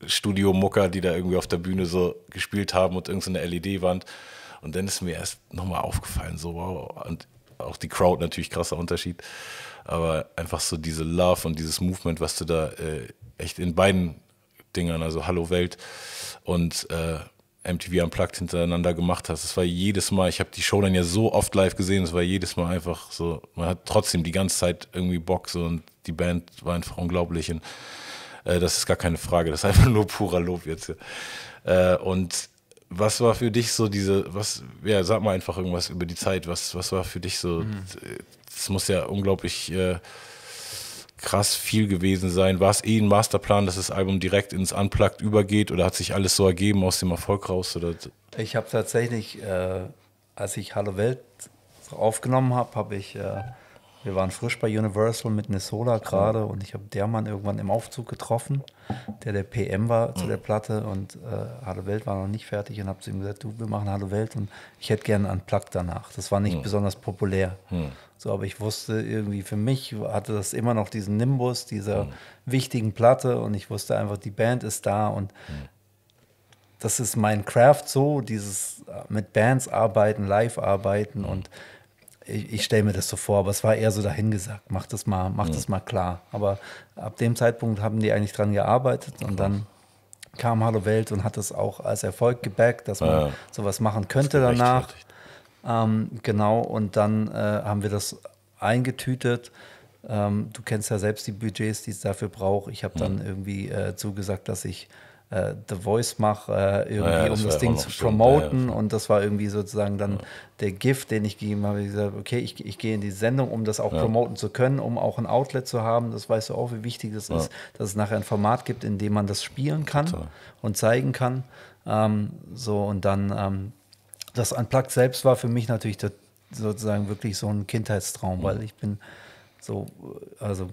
Studio-Mucker, die da irgendwie auf der Bühne so gespielt haben und irgendeine LED-Wand. Und dann ist mir erst nochmal aufgefallen, so wow. Und auch die Crowd natürlich, krasser Unterschied. Aber einfach so diese Love und dieses Movement, was du da echt in beiden Dingern, also Hallo Welt und MTV Unplugged hintereinander gemacht hast. Das war jedes Mal, ich habe die Show dann ja so oft live gesehen, es war jedes Mal einfach so, man hat trotzdem die ganze Zeit irgendwie Bock so und die Band war einfach unglaublich und das ist gar keine Frage, das ist einfach nur purer Lob jetzt hier. Und was war für dich so sag mal einfach irgendwas über die Zeit, was war für dich so, das muss ja unglaublich krass viel gewesen sein. War es ein Masterplan, dass das Album direkt ins Unplugged übergeht oder hat sich alles so ergeben aus dem Erfolg raus? Oder? Ich habe tatsächlich, als ich Hallo Welt aufgenommen habe, wir waren frisch bei Universal mit Nesola gerade und ich habe der Mann irgendwann im Aufzug getroffen, der PM war zu der Platte und Hallo Welt war noch nicht fertig und habe zu ihm gesagt, du, wir machen Hallo Welt und ich hätte gerne einen Unplugged danach. Das war nicht besonders populär. So, aber ich wusste irgendwie, für mich hatte das immer noch diesen Nimbus dieser wichtigen Platte und ich wusste einfach, die Band ist da und das ist mein Craft so, dieses mit Bands arbeiten, live arbeiten und ich stelle mir das so vor, aber es war eher so dahingesagt, mach das mal klar. Aber ab dem Zeitpunkt haben die eigentlich dran gearbeitet und dann kam Hallo Welt und hat das auch als Erfolg gebackt, dass man sowas machen könnte danach. Genau, und dann haben wir das eingetütet. Du kennst ja selbst die Budgets, die es dafür braucht. Ich habe dann irgendwie zugesagt, dass ich The Voice mache, um das Ding zu promoten. Und das war irgendwie sozusagen dann der Gift, den ich gegeben habe. Ich gesagt, okay, ich gehe in die Sendung, um das auch promoten zu können, um auch ein Outlet zu haben. Das weißt du auch, wie wichtig das ist, dass es nachher ein Format gibt, in dem man das spielen kann und zeigen kann. Und dann das Unplugged selbst war für mich natürlich sozusagen wirklich so ein Kindheitstraum, weil ich bin so, also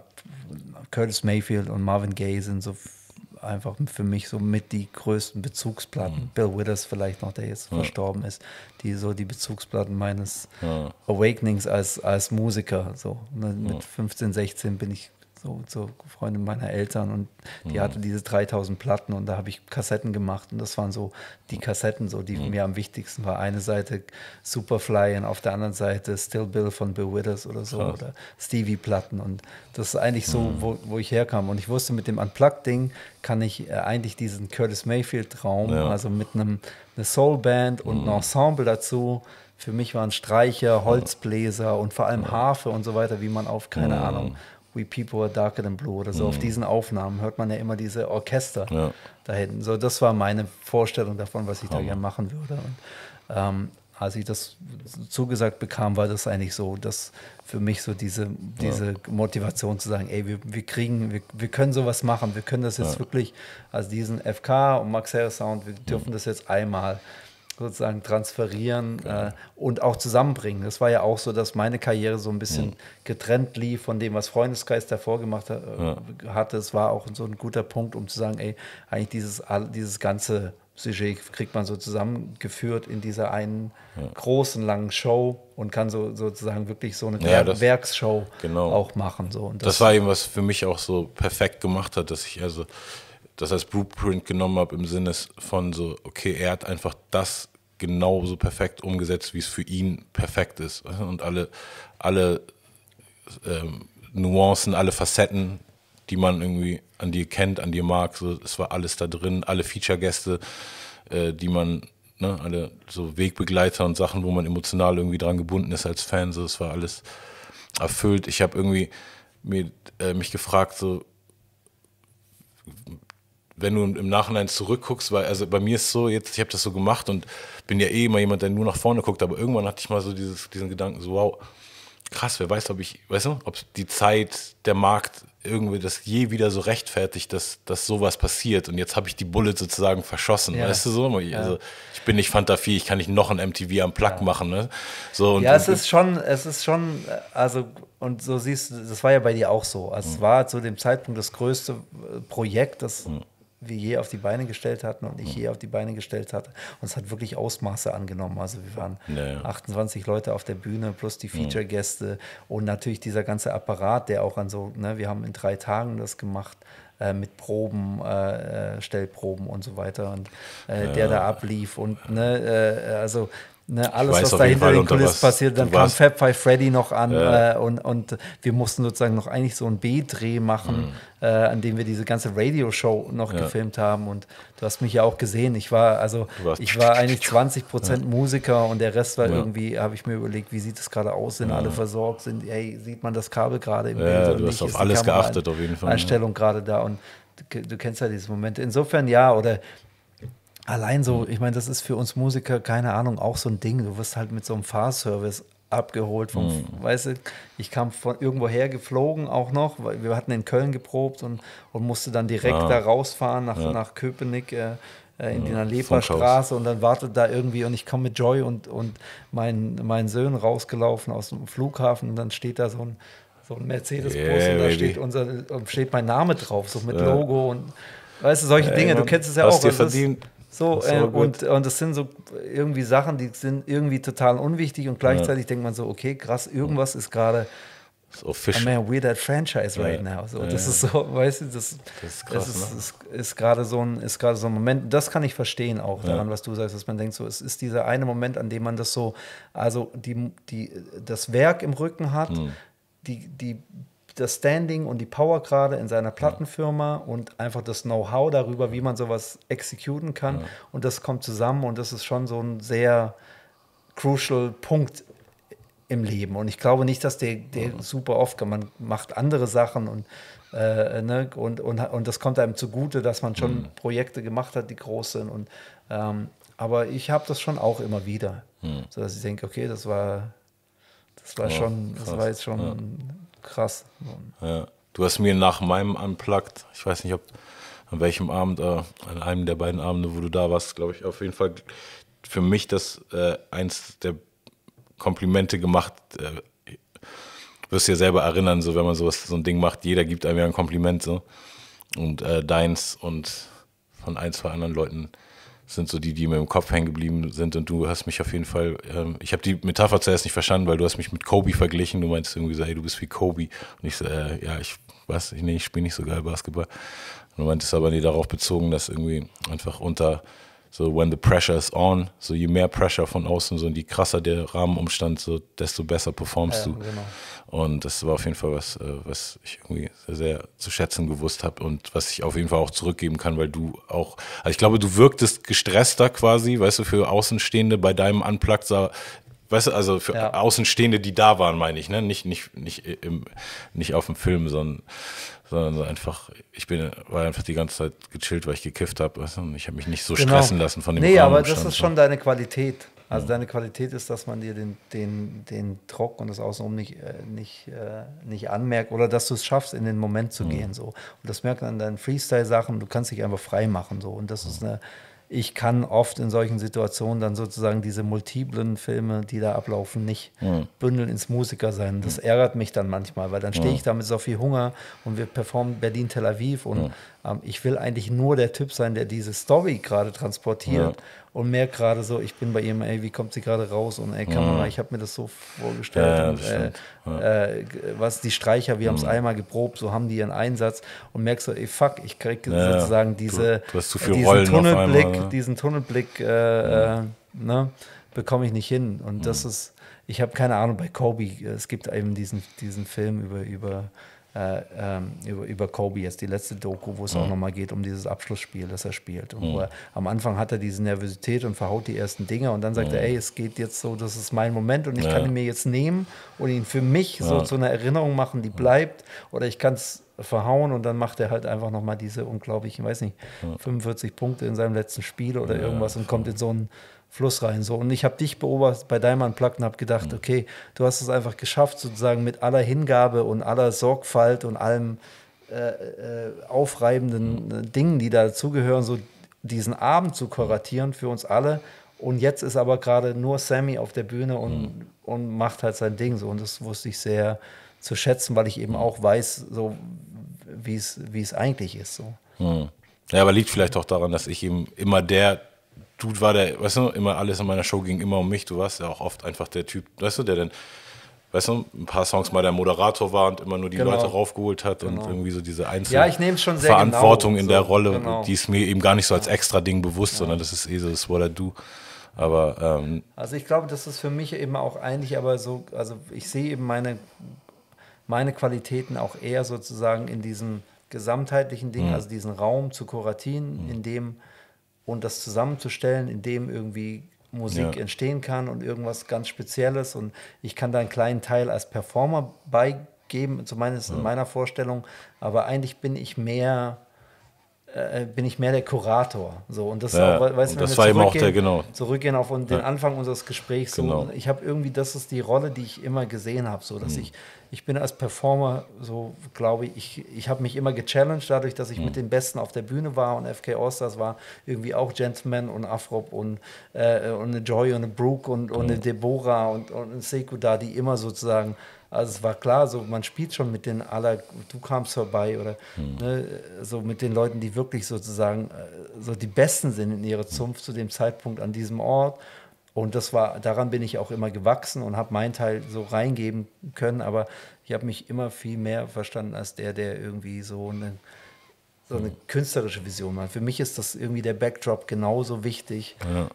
Curtis Mayfield und Marvin Gaye sind so einfach für mich so mit die größten Bezugsplatten. Bill Withers vielleicht noch, der jetzt verstorben ist, die so die Bezugsplatten meines Awakenings als Musiker. So mit 15, 16 bin ich so Freundin meiner Eltern und die hatte diese 3000 Platten und da habe ich Kassetten gemacht und das waren so die Kassetten, so die mir am wichtigsten war. Eine Seite Superfly und auf der anderen Seite Still Bill von Bill Withers oder so oder Stevie-Platten und das ist eigentlich so, wo ich herkam und ich wusste, mit dem Unplugged-Ding kann ich eigentlich diesen Curtis Mayfield-Traum, also mit einer Soul-Band und ein Ensemble dazu. Für mich waren Streicher, Holzbläser und vor allem Harfe und so weiter, wie man auf, keine Ahnung, We People Are Darker Than Blue oder so. Auf diesen Aufnahmen hört man ja immer diese Orchester da hinten. So, das war meine Vorstellung davon, was ich da gerne machen würde. Und als ich das zugesagt bekam, war das eigentlich so, dass für mich so diese Motivation zu sagen, ey, wir können sowas machen, wir können das jetzt wirklich, also diesen FK und Max Herre Sound, wir dürfen das jetzt einmal sozusagen transferieren und auch zusammenbringen. Das war ja auch so, dass meine Karriere so ein bisschen getrennt lief von dem, was Freundeskreis davor gemacht hatte. Es war auch so ein guter Punkt, um zu sagen, ey, eigentlich dieses ganze Sujet kriegt man so zusammengeführt in dieser einen großen, langen Show und kann sozusagen wirklich so eine Werksshow auch machen. So. Und das war eben, was für mich auch so perfekt gemacht hat, dass ich das als Blueprint genommen habe im Sinne von so, okay, er hat einfach das genauso perfekt umgesetzt, wie es für ihn perfekt ist. Und alle Nuancen, alle Facetten, die man irgendwie an dir kennt, an dir mag, so, es war alles da drin, alle Feature-Gäste, die man, alle so Wegbegleiter und Sachen, wo man emotional irgendwie dran gebunden ist als Fan, so, es war alles erfüllt. Ich habe irgendwie mich gefragt, so, wenn du im Nachhinein zurückguckst, weil, also bei mir ist so, jetzt, ich habe das so gemacht und bin ja immer jemand, der nur nach vorne guckt, aber irgendwann hatte ich mal so diesen Gedanken, so wow, krass, wer weiß, ob die Zeit, der Markt irgendwie das je wieder so rechtfertigt, dass sowas passiert und jetzt habe ich die Bullet sozusagen verschossen, weißt du so? Also ich bin nicht Fantafie, ich kann nicht noch ein MTV am Plug machen, ne? So, und es ist schon, also und so siehst du, das war ja bei dir auch so. Also es war zu dem Zeitpunkt das größte Projekt, das wir je auf die Beine gestellt hatten und ich je auf die Beine gestellt hatte. Und es hat wirklich Ausmaße angenommen. Also wir waren 28 Leute auf der Bühne plus die Feature-Gäste und natürlich dieser ganze Apparat, der auch wir haben in 3 Tagen das gemacht, mit Proben, Stellproben und so weiter und der da ablief und also alles, was da hinter den Kulissen passiert, dann kam Fab Five Freddy noch an und wir mussten sozusagen noch eigentlich so einen B-Dreh machen, an dem wir diese ganze Radio-Show noch gefilmt haben und du hast mich ja auch gesehen, ich war eigentlich 20% Musiker und der Rest war irgendwie, habe ich mir überlegt, wie sieht es gerade aus, sind alle versorgt, sieht man das Kabel gerade im Bild oder du nicht, hast auf alles geachtet auf jeden Fall. Einstellung gerade da und du kennst ja diese Momente, insofern ja, oder allein so, ich meine, das ist für uns Musiker, keine Ahnung, auch so ein Ding. Du wirst halt mit so einem Fahrservice abgeholt. Weißt du, ich kam von irgendwo her geflogen auch noch, weil wir hatten in Köln geprobt und musste dann direkt da rausfahren nach Köpenick in die Leperstraße und dann wartet da irgendwie und ich komme mit Joy und mein Sohn rausgelaufen aus dem Flughafen und dann steht da so ein Mercedes-Bus und da steht mein Name drauf, so mit Logo und weißt du, solche Dinge, du kennst es ja auch. Hast dir verdient. So, und das sind so irgendwie Sachen, die sind irgendwie total unwichtig und gleichzeitig denkt man so, okay, krass, irgendwas ist gerade we're that franchise right now. So, das ist so, weißt du, das ist krass, ist gerade so ein Moment, das kann ich verstehen auch daran, was du sagst, dass man denkt, so, es ist dieser eine Moment, an dem man das so, also das Werk im Rücken hat, das Standing und die Power gerade in seiner Plattenfirma und einfach das Know-how darüber, wie man sowas exekutieren kann. Und das kommt zusammen und das ist schon so ein sehr crucial Punkt im Leben. Und ich glaube nicht, dass der super oft kann. Man macht andere Sachen und das kommt einem zugute, dass man schon Projekte gemacht hat, die groß sind. Aber ich habe das schon auch immer wieder. So dass ich denke, okay, das war jetzt schon krass. Ja. Du hast mir nach meinem Unplugged, ich weiß nicht, an welchem Abend, an einem der beiden Abende, wo du da warst, glaube ich, auf jeden Fall für mich das eins der Komplimente gemacht. Wirst dir selber erinnern, so wenn man so ein Ding macht, jeder gibt einem ja ein Kompliment so. Und deins und von ein, zwei anderen Leuten sind so die mir im Kopf hängen geblieben sind und du hast mich auf jeden Fall, ich habe die Metapher zuerst nicht verstanden, weil du hast mich mit Kobe verglichen, du meinst irgendwie so, hey, du bist wie Kobe und ich so, ich spiele nicht so geil Basketball und du meintest aber darauf bezogen, dass irgendwie einfach unter so when the pressure is on, so je mehr Pressure von außen, so je krasser der Rahmenumstand, so desto besser performst du. Genau. Und das war auf jeden Fall was ich irgendwie sehr, sehr zu schätzen gewusst habe und was ich auf jeden Fall auch zurückgeben kann, weil du auch, also ich glaube, du wirktest gestresster quasi, weißt du, für Außenstehende bei deinem Unplugged, weißt du, also für Außenstehende, die da waren, meine ich, ne, nicht auf dem Film, sondern einfach, war einfach die ganze Zeit gechillt, weil ich gekifft habe. Weißt du? Und ich habe mich nicht so stressen lassen von dem Nee, aber das ist schon deine Qualität. Also deine Qualität ist, dass man dir den Druck und das Außenrum nicht anmerkt oder dass du es schaffst, in den Moment zu gehen. So. Und das merkt man an deinen Freestyle-Sachen, du kannst dich einfach frei machen. So. Und das ist ich kann oft in solchen Situationen dann sozusagen diese multiplen Filme, die da ablaufen, nicht bündeln ins Musiker sein. Das ärgert mich dann manchmal, weil dann stehe ich da mit so viel Hunger und wir performen Berlin-Tel Aviv und ich will eigentlich nur der Typ sein, der diese Story gerade transportiert und merke gerade so, ich bin bei ihm, ey, wie kommt sie gerade raus und ey, Kamera, ich habe mir das so vorgestellt und was die Streicher, wir haben es einmal geprobt, so haben die ihren Einsatz und merkst so, ey, fuck, ich kriege sozusagen du hast zu viel Rollen Tunnelblick, auf einmal, diesen Tunnelblick bekomme ich nicht hin und das ist, ich habe keine Ahnung, bei Kobe, es gibt eben diesen Film über Kobe, jetzt die letzte Doku, wo es auch nochmal geht um dieses Abschlussspiel, das er spielt. Und wo am Anfang hat er diese Nervosität und verhaut die ersten Dinge und dann sagt er, ey, es geht jetzt so, das ist mein Moment und ich kann ihn mir jetzt nehmen und ihn für mich so zu einer Erinnerung machen, die bleibt, oder ich kann es verhauen und dann macht er halt einfach nochmal diese unglaublichen, ich weiß nicht, 45 Punkte in seinem letzten Spiel oder irgendwas und kommt in so einen Fluss rein. So. Und ich habe dich beobachtet bei deinem Unplugged und habe gedacht, okay, du hast es einfach geschafft, sozusagen mit aller Hingabe und aller Sorgfalt und allem aufreibenden Dingen, die dazugehören, so diesen Abend zu kuratieren für uns alle. Und jetzt ist aber gerade nur Sammy auf der Bühne und macht halt sein Ding. So. Und das wusste ich sehr zu schätzen, weil ich eben auch weiß, so wie es eigentlich ist. So. Ja, aber liegt vielleicht auch daran, dass ich eben immer Dude war, weißt du, immer alles in meiner Show ging immer um mich. Du warst ja auch oft einfach der Typ, weißt du, der dann weißt du, ein paar Songs mal der Moderator war und immer nur die Leute raufgeholt hat und irgendwie so diese Einzelverantwortung in der Rolle, die ist mir eben gar nicht so als extra Ding bewusst, sondern das ist so das What I do. Aber also ich glaube, das ist für mich eben auch eigentlich aber so, also ich sehe eben meine Qualitäten auch eher sozusagen in diesem gesamtheitlichen Ding, also diesen Raum zu kuratieren, in dem und das zusammenzustellen, in dem irgendwie Musik entstehen kann und irgendwas ganz Spezielles und ich kann da einen kleinen Teil als Performer beigeben, zumindest in meiner Vorstellung, aber eigentlich bin ich mehr der Kurator. So. Und das, auch, weißt du, das war eben auch zurückgehen auf den Anfang unseres Gesprächs. So. Ich habe irgendwie, das ist die Rolle, die ich immer gesehen habe, so, dass ich bin als Performer, so glaube ich habe mich immer gechallenged, dadurch, dass ich mit den Besten auf der Bühne war und FK Allstars war irgendwie auch Gentleman und Afrop und eine Joy und eine Brooke und eine Deborah und eine Sekou da, die immer sozusagen. Also es war klar, so man spielt schon mit den du kamst vorbei oder ne, so mit den Leuten, die wirklich sozusagen so die Besten sind in ihrer Zunft zu dem Zeitpunkt an diesem Ort. Und daran bin ich auch immer gewachsen und habe meinen Teil so reingeben können, aber ich habe mich immer viel mehr verstanden als der irgendwie so eine künstlerische Vision hat. Für mich ist das irgendwie der Backdrop genauso wichtig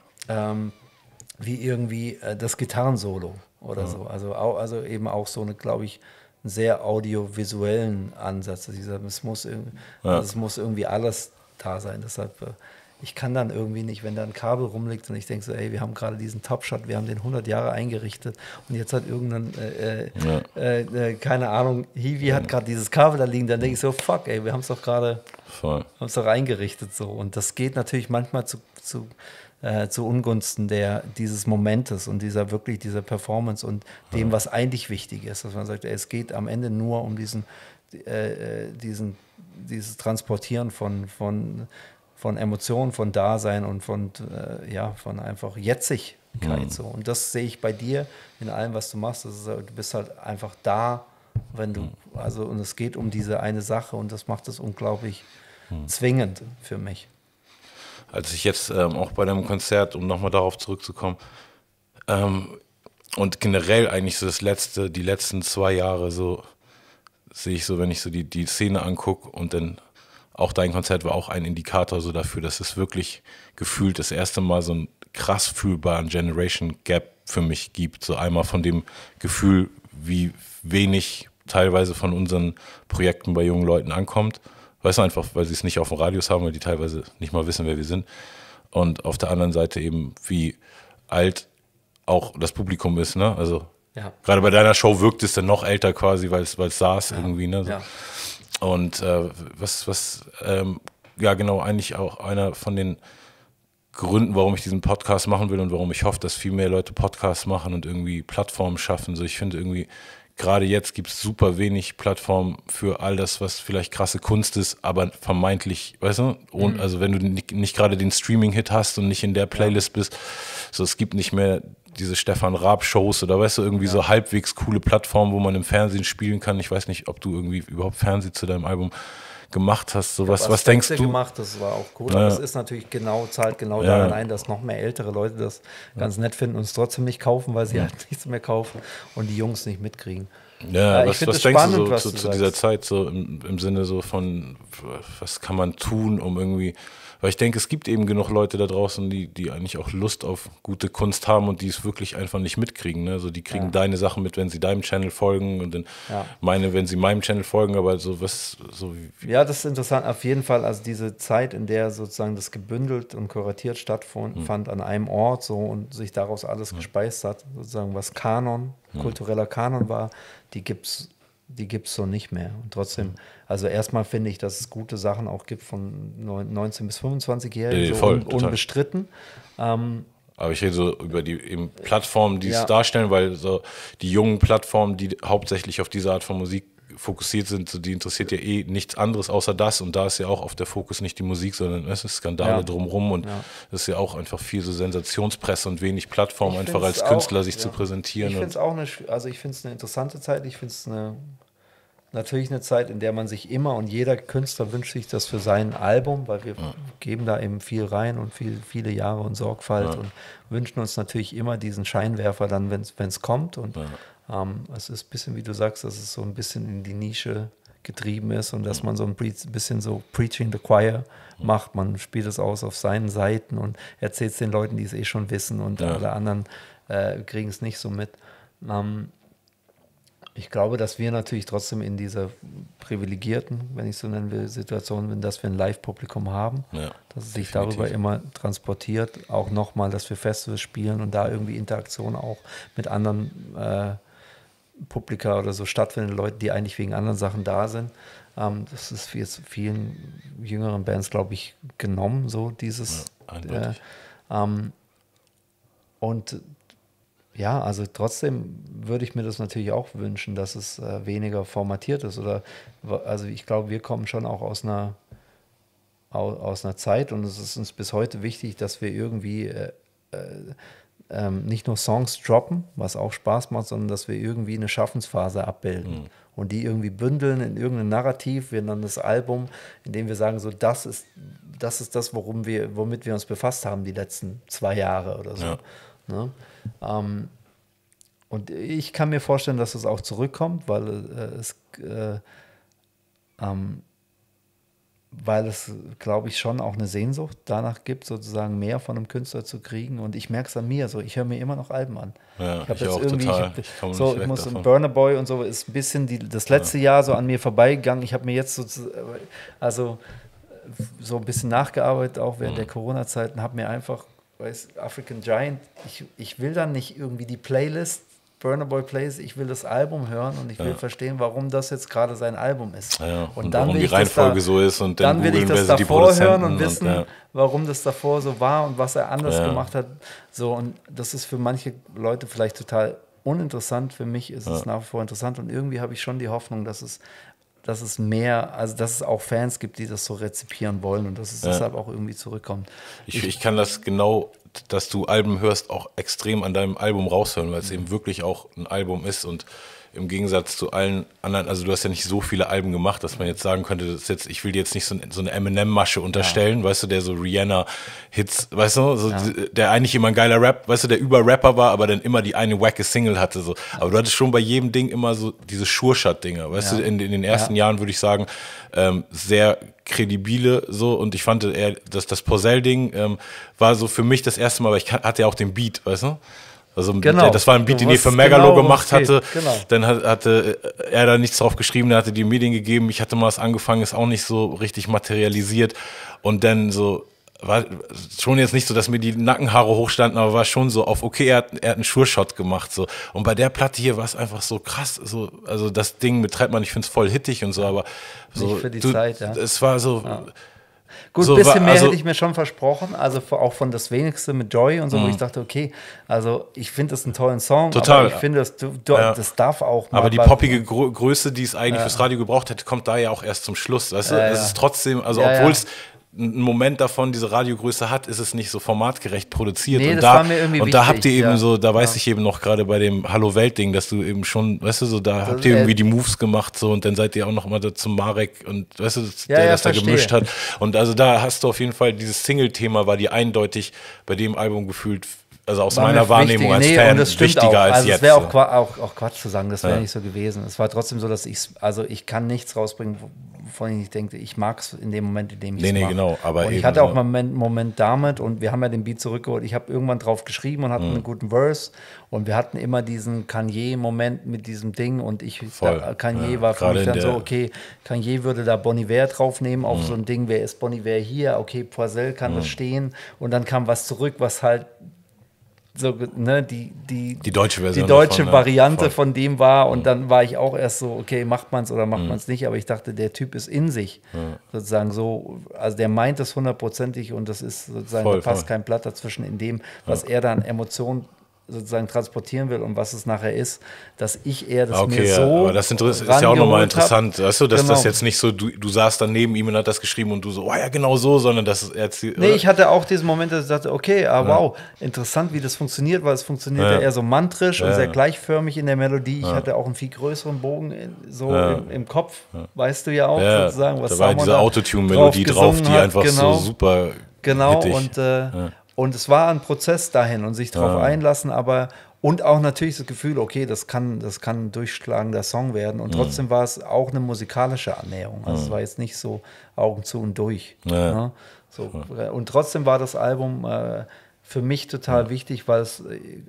wie irgendwie das Gitarrensolo oder so. Also eben auch so eine, glaube ich, einen sehr audiovisuellen Ansatz. Es muss irgendwie alles da sein. Deshalb, ich kann dann irgendwie nicht, wenn da ein Kabel rumliegt und ich denke so, ey, wir haben gerade diesen Top-Shot, wir haben den 100 Jahre eingerichtet und jetzt hat irgendein, keine Ahnung, Hiwi hat gerade dieses Kabel da liegen, dann denke ich so, fuck, ey, wir haben es doch gerade eingerichtet so. Und das geht natürlich manchmal zu Ungunsten dieses Momentes und dieser Performance und dem, was eigentlich wichtig ist, dass man sagt, es geht am Ende nur um dieses Transportieren von Emotionen, von Dasein und von einfach Jetzigkeit. So. Und das sehe ich bei dir in allem, was du machst. Du bist halt einfach da, und es geht um diese eine Sache und das macht es unglaublich zwingend für mich. Als ich jetzt auch bei deinem Konzert, um nochmal darauf zurückzukommen, und generell eigentlich so die letzten 2 Jahre so, sehe ich so, wenn ich so die Szene angucke und dann auch dein Konzert war auch ein Indikator so dafür, dass es wirklich gefühlt das erste Mal so einen krass fühlbaren Generation Gap für mich gibt. So einmal von dem Gefühl, wie wenig teilweise von unseren Projekten bei jungen Leuten ankommt. Weißt du, einfach, weil sie es nicht auf dem Radius haben, weil die teilweise nicht mal wissen, wer wir sind. Und auf der anderen Seite eben, wie alt auch das Publikum ist, ne? Also gerade bei deiner Show wirkt es dann noch älter quasi, weil es saß irgendwie, ne? So. Ja. Und genau, eigentlich auch einer von den Gründen, warum ich diesen Podcast machen will und warum ich hoffe, dass viel mehr Leute Podcasts machen und irgendwie Plattformen schaffen. So, ich finde irgendwie, gerade jetzt gibt es super wenig Plattformen für all das, was vielleicht krasse Kunst ist, aber vermeintlich, weißt du, also wenn du nicht gerade den Streaming-Hit hast und nicht in der Playlist bist, so es gibt nicht mehr diese Stefan Raab-Shows oder weißt du, irgendwie so halbwegs coole Plattformen, wo man im Fernsehen spielen kann. Ich weiß nicht, ob du irgendwie überhaupt Fernsehen zu deinem Album gemacht hast. So was denkst du? Gemacht, das war auch gut. Aber es ist natürlich zahlt daran ein, dass noch mehr ältere Leute das ganz nett finden und es trotzdem nicht kaufen, weil sie halt nichts mehr kaufen und die Jungs nicht mitkriegen. Ja, was denkst spannend, du so zu dieser Zeit so im Sinne so von, was kann man tun, um irgendwie, weil ich denke, es gibt eben genug Leute da draußen, die eigentlich auch Lust auf gute Kunst haben und die es wirklich einfach nicht mitkriegen. Ne? Also die kriegen deine Sachen mit, wenn sie deinem Channel folgen und dann meine, wenn sie meinem Channel folgen, aber so was so wie. Ja, das ist interessant, auf jeden Fall. Also diese Zeit, in der sozusagen das gebündelt und kuratiert stattfand an einem Ort so und sich daraus alles gespeist hat, sozusagen was kultureller Kanon war, die gibt's so nicht mehr. Und trotzdem, also erstmal finde ich, dass es gute Sachen auch gibt von 19- bis 25-Jährigen, so unbestritten. Aber ich rede so über die eben Plattformen, die es darstellen, weil so die jungen Plattformen, die hauptsächlich auf diese Art von Musik fokussiert sind, so die interessiert ja nichts anderes außer das. Und da ist ja auch auf der Fokus nicht die Musik, sondern es ist Skandale drumherum und das ist ja auch einfach viel so Sensationspresse und wenig Plattform, einfach als Künstler sich zu präsentieren. Ich finde es auch eine interessante Zeit. Ich finde es natürlich eine Zeit, in der man sich immer und jeder Künstler wünscht sich das für sein Album, weil wir geben da eben viel rein und viele Jahre und Sorgfalt und wünschen uns natürlich immer diesen Scheinwerfer dann, wenn es kommt. Und Es ist ein bisschen, wie du sagst, dass es so ein bisschen in die Nische getrieben ist und dass man so ein bisschen so Preaching the Choir macht. Man spielt es aus auf seinen Seiten und erzählt es den Leuten, die es eh schon wissen, und alle anderen kriegen es nicht so mit. Ich glaube, dass wir natürlich trotzdem in dieser privilegierten, wenn ich so nennen will, Situation sind, dass wir ein Live-Publikum haben, dass es sich darüber immer transportiert. Auch nochmal, dass wir Festivals spielen und da irgendwie Interaktion auch mit anderen Publika oder so stattfinden, Leute, die eigentlich wegen anderen Sachen da sind. Das ist jetzt vielen jüngeren Bands, glaube ich, genommen, so dieses. Und ja, also trotzdem würde ich mir das natürlich auch wünschen, dass es weniger formatiert ist. Also ich glaube, wir kommen schon auch aus einer Zeit, und es ist uns bis heute wichtig, dass wir irgendwie nicht nur Songs droppen, was auch Spaß macht, sondern dass wir irgendwie eine Schaffensphase abbilden und die irgendwie bündeln in irgendein Narrativ. Wir dann das Album, in dem wir sagen, so das ist das, womit wir uns befasst haben die letzten 2 Jahre oder so. Ja. Ne? Und ich kann mir vorstellen, dass es auch zurückkommt, weil es, glaube ich, schon auch eine Sehnsucht danach gibt, sozusagen mehr von einem Künstler zu kriegen. Und ich merke es an mir, so ich höre mir immer noch Alben an. Ja, ich auch total. Ich muss Burna Boy und so ist ein bisschen das letzte Jahr so an mir vorbeigegangen. Ich habe mir jetzt so ein bisschen nachgearbeitet, auch während der Corona-Zeit, und habe mir einfach, African Giant, ich will dann nicht irgendwie die Playlist, Burna Boy Plays, ich will das Album hören und ich will verstehen, warum das jetzt gerade sein Album ist. Ja, und dann warum die Reihenfolge so ist, und dann will ich das davor hören und wissen, warum das davor so war und was er anders gemacht hat. So, und das ist für manche Leute vielleicht total uninteressant. Für mich ist es nach wie vor interessant, und irgendwie habe ich schon die Hoffnung, dass es mehr, also dass es auch Fans gibt, die das so rezipieren wollen und dass es deshalb auch irgendwie zurückkommt. Ich kann das genau, dass du Alben hörst, auch extrem an deinem Album raushören, weil es eben wirklich auch ein Album ist, und im Gegensatz zu allen anderen, also du hast ja nicht so viele Alben gemacht, dass man jetzt sagen könnte, das ist jetzt, ich will dir jetzt nicht so eine Eminem-Masche unterstellen, weißt du, der so Rihanna-Hits, weißt du, so, der eigentlich immer ein geiler Rap, weißt du, der Rapper war, aber dann immer die eine wacke Single hatte, so. Aber du hattest schon bei jedem Ding immer so diese Sure-Shot-Dinger, weißt du, in den ersten Jahren würde ich sagen, sehr kredibile, so, und ich fand eher, dass das Porcell-Ding war so für mich das erste Mal, weil ich hatte ja auch den Beat, weißt du? Also das war ein Beat, den ich für Megalo gemacht hatte. Genau. Dann hatte er da nichts drauf geschrieben, er hatte die Medien gegeben. Ich hatte mal was angefangen, ist auch nicht so richtig materialisiert. Und dann so, war schon jetzt nicht so, dass mir die Nackenhaare hochstanden, aber war schon so auf, okay, er hat einen Sure-Shot gemacht. So. Und bei der Platte hier war es einfach so krass. So, also das Ding mit Treibmann, ich finde es voll hittig und so, aber so. Nicht für die Zeit, ja. Es war so. Ja. Gut, ein bisschen mehr hätte ich mir schon versprochen, also auch von das Wenigste mit Joy und so, wo ich dachte, okay, also ich finde das einen tollen Song, total. Aber ich finde, das darf auch mal. Aber die poppige Größe, die es eigentlich fürs Radio gebraucht hätte, kommt da ja auch erst zum Schluss, weißt du? Es ist trotzdem, also obwohl es einen Moment davon diese Radiogröße hat, ist es nicht so formatgerecht produziert. Nee, und das da, war mir irgendwie und wichtig, da habt ihr eben so, da weiß ich eben noch gerade bei dem Hallo-Welt-Ding, dass du eben schon, weißt du, so da habt ihr irgendwie die Moves gemacht, so, und dann seid ihr auch noch mal zum Marek und weißt du, der das da gemischt hat. Und also da hast du auf jeden Fall, dieses Single-Thema war dir eindeutig bei dem Album gefühlt, also aus meiner Wahrnehmung als Fan wichtiger auch. als also jetzt. Es wäre auch Quatsch zu sagen, das wäre nicht so gewesen. Es war trotzdem so, dass ich kann nichts rausbringen, wovon ich nicht denke, ich mag es in dem Moment, in dem ich es mache. Genau. Aber und ich hatte auch einen Moment damit, und wir haben ja den Beat zurückgeholt, ich habe irgendwann drauf geschrieben und hatte einen guten Verse, und wir hatten immer diesen Kanye-Moment mit diesem Ding, und Kanye war für mich dann so, okay, Kanye würde da Bon Iver draufnehmen auf so ein Ding, wer ist Bon Iver hier, okay, Porcell kann das stehen, und dann kam was zurück, was halt so, ne, die deutsche Version, die deutsche davon, Variante von dem war, und dann war ich auch erst so, okay, macht man es oder macht man es nicht, aber ich dachte, der Typ ist in sich sozusagen so, also der meint es 100%ig, und das ist sozusagen, da passt kein Blatt dazwischen in dem, was er dann Emotionen sozusagen transportieren will und was es nachher ist, dass ich eher das mir so aber das ist ja auch nochmal interessant, weißt du, dass das jetzt nicht so, du saßt dann neben ihm und hat das geschrieben und du so, oh ja, genau so, sondern dass er Nee, ich hatte auch diesen Moment, dass ich dachte, okay, wow, interessant, wie das funktioniert, weil es funktioniert ja eher so mantrisch und sehr gleichförmig in der Melodie. Ich hatte auch einen viel größeren Bogen im Kopf, weißt du ja auch, sozusagen, was da war diese Autotune-Melodie drauf, die einfach so super hittig. Und es war ein Prozess dahin und sich darauf einlassen, aber Und auch natürlich das Gefühl, okay, das kann ein durchschlagender Song werden. Und trotzdem war es auch eine musikalische Annäherung. Also es war jetzt nicht so Augen zu und durch. Ne? So, und trotzdem war das Album für mich total wichtig, weil es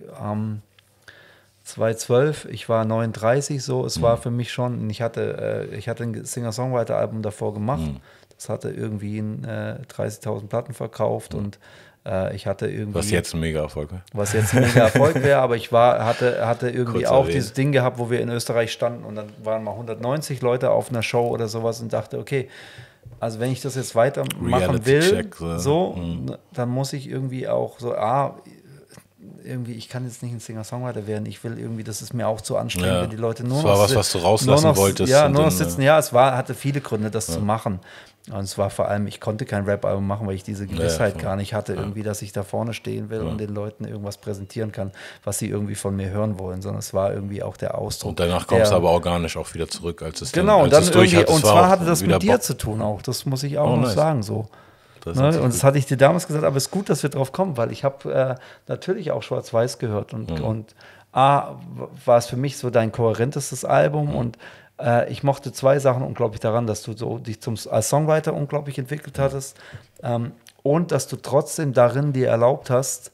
2012, ich war 39 so, es war für mich schon, ich hatte ein Singer-Songwriter-Album davor gemacht. Das hatte irgendwie 30.000 Platten verkauft und ich hatte irgendwie... Was jetzt ein Mega-Erfolg wäre. Was jetzt ein Mega-Erfolg wäre, aber ich hatte irgendwie Kurz auch erwähnt. dieses Ding gehabt, wo wir in Österreich standen und dann waren mal 190 Leute auf einer Show oder sowas und dachte, okay, also wenn ich das jetzt weitermachen will, Reality-Check, dann muss ich irgendwie auch so, irgendwie, ich kann jetzt nicht ein Singer-Songwriter werden, ich will irgendwie, das ist mir auch zu anstrengend, wenn die Leute nur noch... Das war was du rauslassen wolltest. Ja, und nur noch dann, sitzen. Ja, hatte viele Gründe, das zu machen. Und es war vor allem, ich konnte kein Rap-Album machen, weil ich diese Gewissheit gar nicht hatte, irgendwie, dass ich da vorne stehen will und den Leuten irgendwas präsentieren kann, was sie irgendwie von mir hören wollen, sondern es war irgendwie auch der Ausdruck. Und danach kommst du aber organisch auch wieder zurück, als es genau, dann, als und dann es irgendwie, und zwar hatte das mit dir Bock. zu tun auch, das muss ich auch noch nice. sagen, so. Das Und das hatte ich dir damals gesagt, aber es ist gut, dass wir drauf kommen, weil ich habe natürlich auch Schwarz-Weiß gehört und war es für mich so dein kohärentestes Album und ich mochte zwei Sachen unglaublich daran, dass du so dich als Songwriter unglaublich entwickelt hattest und dass du trotzdem darin dir erlaubt hast,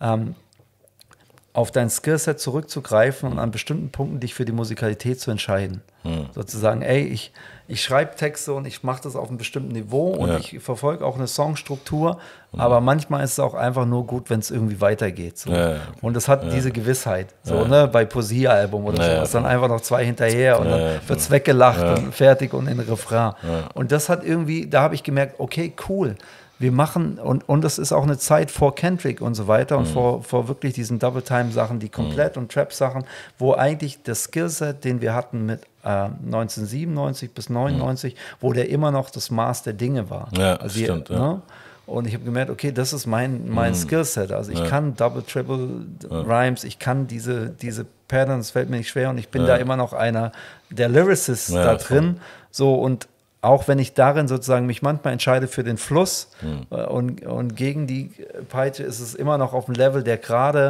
auf dein Skillset zurückzugreifen und an bestimmten Punkten dich für die Musikalität zu entscheiden. Sozusagen, ey, ich schreibe Texte und ich mache das auf einem bestimmten Niveau und ich verfolge auch eine Songstruktur, aber manchmal ist es auch einfach nur gut, wenn es irgendwie weitergeht. So. Und das hat diese Gewissheit, so, ne, bei Poesie-Album oder so, ist dann einfach noch zwei hinterher und dann wird es weggelacht und fertig und in Refrain. Und das hat irgendwie, da habe ich gemerkt, okay, cool. Wir machen, und das ist auch eine Zeit vor Kendrick und so weiter und vor wirklich diesen Double-Time-Sachen, die komplett und Trap-Sachen, wo eigentlich das Skillset, den wir hatten mit 1997 bis 99, wo der immer noch das Maß der Dinge war. Ja, also stimmt. Ne? Und ich habe gemerkt, okay, das ist mein Skillset. Also ich kann Double, Triple Rhymes, ich kann diese Patterns, fällt mir nicht schwer und ich bin da immer noch einer der Lyricists da drin. So, und auch wenn ich darin sozusagen mich manchmal entscheide für den Fluss und gegen die Peitsche, ist es immer noch auf dem Level, der gerade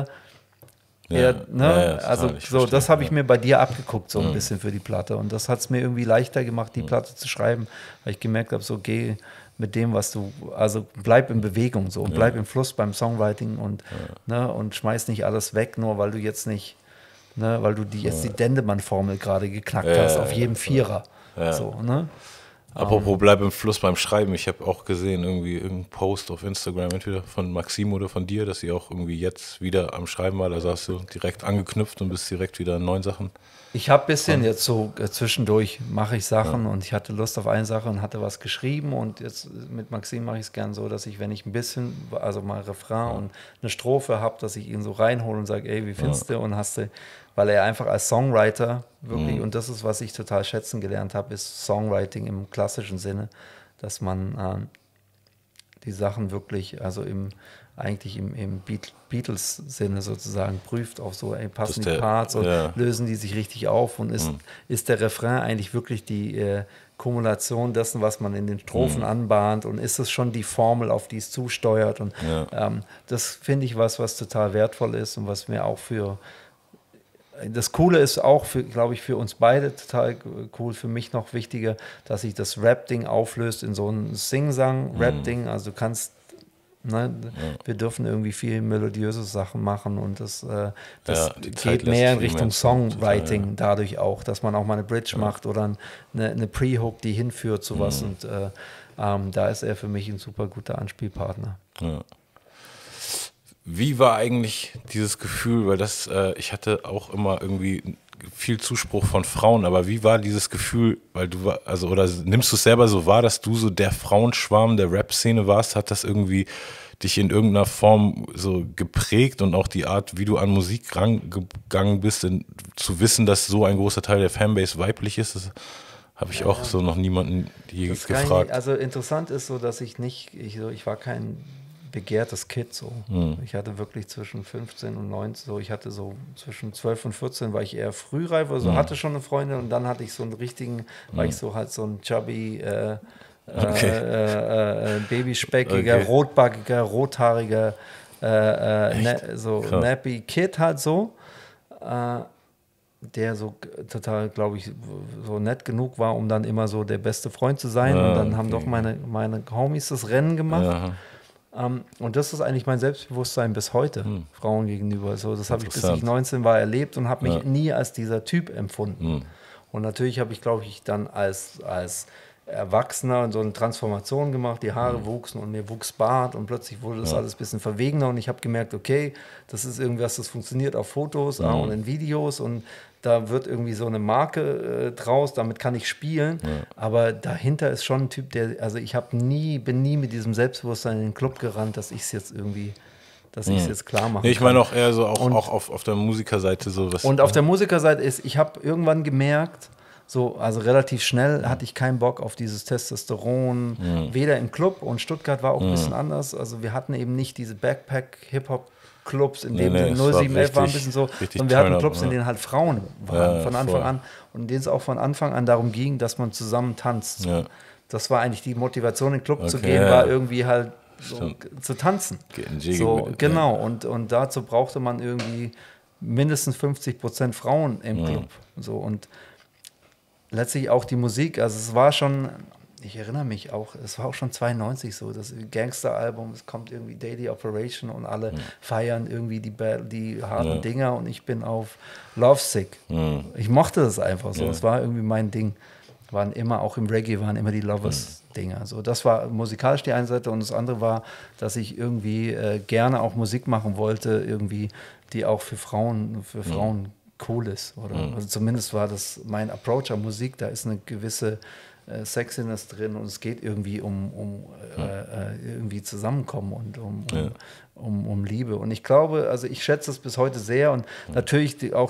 also so, das habe ich mir bei dir abgeguckt, so ein bisschen für die Platte. Und das hat es mir irgendwie leichter gemacht, die Platte zu schreiben, weil ich gemerkt habe, so geh mit dem, was du, also bleib in Bewegung so und bleib im Fluss beim Songwriting und schmeiß nicht alles weg, nur weil du jetzt nicht, weil du jetzt die Dendemann-Formel gerade geknackt hast, auf jedem Vierer. So, ne? Apropos bleib im Fluss beim Schreiben, ich habe auch gesehen, irgendwie irgendeinen Post auf Instagram, entweder von Maxim oder von dir, dass sie auch irgendwie jetzt wieder am Schreiben war, also hast du direkt angeknüpft und bist direkt wieder in neuen Sachen. Ich habe ein bisschen jetzt so zwischendurch mache ich Sachen und ich hatte Lust auf eine Sache und hatte was geschrieben und jetzt mit Maxim mache ich es gern so, dass ich, wenn ich ein bisschen, also mal Refrain und eine Strophe habe, dass ich ihn so reinhole und sage, ey, wie findest du? Und hast du, weil er einfach als Songwriter wirklich, und das ist, was ich total schätzen gelernt habe, ist Songwriting im klassischen Sinne, dass man die Sachen wirklich, also eigentlich im Beatles-Sinne sozusagen prüft, auf so, ey, passen die Parts und lösen die sich richtig auf und ist der Refrain eigentlich wirklich die Kumulation dessen, was man in den Strophen anbahnt und ist es schon die Formel, auf die es zusteuert und das finde ich was total wertvoll ist und was mir auch das Coole ist auch, glaube ich, für uns beide total cool, für mich noch wichtiger, dass sich das Rap-Ding auflöst in so ein Sing-Sang-Rap-Ding. Also du kannst, wir dürfen irgendwie viel melodiöse Sachen machen und das geht mehr in Richtung Songwriting dadurch auch, dass man auch mal eine Bridge macht oder eine Pre-Hook, die hinführt zu was und da ist er für mich ein super guter Anspielpartner. Ja. Wie war eigentlich dieses Gefühl, weil ich hatte auch immer irgendwie viel Zuspruch von Frauen, aber wie war dieses Gefühl, weil du oder nimmst du es selber so wahr, dass du so der Frauenschwarm der Rap-Szene warst, hat das irgendwie dich in irgendeiner Form so geprägt und auch die Art, wie du an Musik rangegangen bist, zu wissen, dass so ein großer Teil der Fanbase weiblich ist, das habe ich auch so noch niemanden gefragt. Also interessant ist so, dass ich war kein begehrtes Kind so. Ich hatte wirklich zwischen 15 und 19, so ich hatte so zwischen 12 und 14 war ich eher frühreif, also hatte schon eine Freundin und dann hatte ich so einen richtigen, war ich so halt so ein chubby, babyspeckiger, rotbackiger, rothaariger, so nappy Kid halt so. der so total, glaube ich, so nett genug war, um dann immer so der beste Freund zu sein. Und dann haben doch meine Homies das Rennen gemacht. Und das ist eigentlich mein Selbstbewusstsein bis heute, Frauen gegenüber. So, das habe ich, bis ich 19 war, erlebt und habe mich nie als dieser Typ empfunden. Und natürlich habe ich, glaube ich, dann als Erwachsener so eine Transformation gemacht, die Haare wuchsen und mir wuchs Bart und plötzlich wurde das alles ein bisschen verwegener und ich habe gemerkt, okay, das ist irgendwas, das funktioniert auf Fotos und in Videos und da wird irgendwie so eine Marke draus, damit kann ich spielen, aber dahinter ist schon ein Typ, also ich bin nie mit diesem Selbstbewusstsein in den Club gerannt, dass ich es jetzt irgendwie, dass ich es jetzt klar mache. Ich meine auch eher so auch auf der Musikerseite so was. Und auf der Musikerseite ich habe irgendwann gemerkt, also relativ schnell hatte ich keinen Bock auf dieses Testosteron, weder im Club und Stuttgart war auch ein bisschen anders. Also wir hatten eben nicht diese Backpack-Hip-Hop-Clubs, in denen 0711 war ein bisschen so, sondern wir hatten Clubs, in denen halt Frauen waren von Anfang an und in denen es auch von Anfang an darum ging, dass man zusammen tanzt. Ja. Das war eigentlich die Motivation, in den Club zu gehen, war irgendwie halt so, zu tanzen. So, genau, und dazu brauchte man irgendwie mindestens 50% Frauen im Club. So, und letztlich auch die Musik, also es war schon, ich erinnere mich auch, es war auch schon 92 so, das Gangster-Album, es kommt irgendwie Daily Operation und alle feiern irgendwie die harten Dinger und ich bin auf Lovesick. Ich mochte das einfach so, es war irgendwie mein Ding. Waren immer, auch im Reggae waren immer die Lovers-Dinger. So, das war musikalisch die eine Seite und das andere war, dass ich irgendwie gerne auch Musik machen wollte, irgendwie, die auch für Frauen cool ist. Oder? Also zumindest war das mein Approach an Musik, da ist eine gewisse Sexiness drin und es geht irgendwie um irgendwie Zusammenkommen und um Liebe. Und ich glaube, also ich schätze es bis heute sehr und natürlich auch,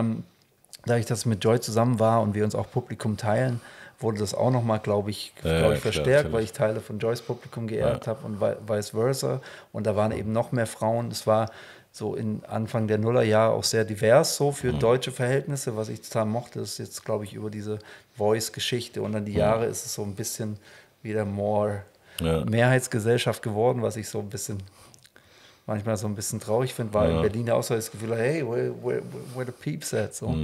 da ich das mit Joy zusammen war und wir uns auch Publikum teilen, wurde das auch nochmal, glaube ich, verstärkt, weil ich Teile von Joys Publikum geehrt habe und vice versa. Und da waren eben noch mehr Frauen. Es war so in Anfang der Nullerjahre auch sehr divers, so für deutsche Verhältnisse, was ich total mochte, ist jetzt, glaube ich, über diese Voice-Geschichte und dann die Jahre ist es so ein bisschen wieder Mehrheitsgesellschaft geworden, was ich so ein bisschen, manchmal so ein bisschen traurig finde, weil in Berlin auch so das Gefühl, hey, where the peeps at? So.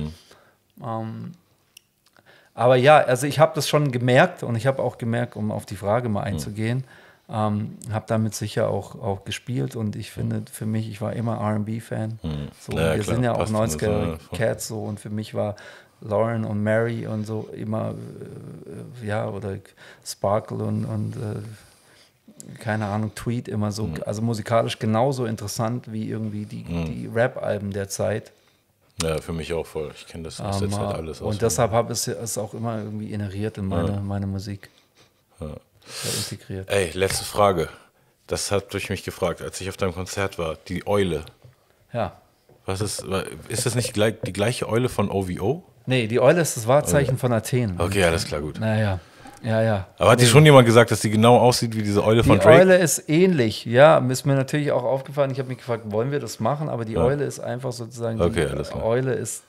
Aber ja, also ich habe das schon gemerkt und ich habe auch gemerkt, um auf die Frage mal einzugehen, habe damit sicher auch gespielt und ich finde, für mich, ich war immer R&B-Fan. So, wir klar, sind ja auch 90er Cats so und für mich war Lauren und Mary und so immer, oder Sparkle und keine Ahnung, Tweet immer so, also musikalisch genauso interessant wie irgendwie die Rap-Alben der Zeit. Ja, für mich auch voll. Ich kenne das aus der Zeit alles. Und deshalb habe ich es auch immer irgendwie inheriert in meine Musik. Integriert. Ey, letzte Frage. Das hat durch mich gefragt, als ich auf deinem Konzert war. Die Eule. Ja. Ist das nicht die gleiche Eule von OVO? Nee, die Eule ist das Wahrzeichen von Athen. Okay, alles klar, gut. Naja. Ja. Aber hat dir schon jemand gesagt, dass die genau aussieht wie diese Eule von Drake? Die Eule ist ähnlich, ja. Ist mir natürlich auch aufgefallen. Ich habe mich gefragt, wollen wir das machen? Aber die Eule ist einfach sozusagen, Eule ist,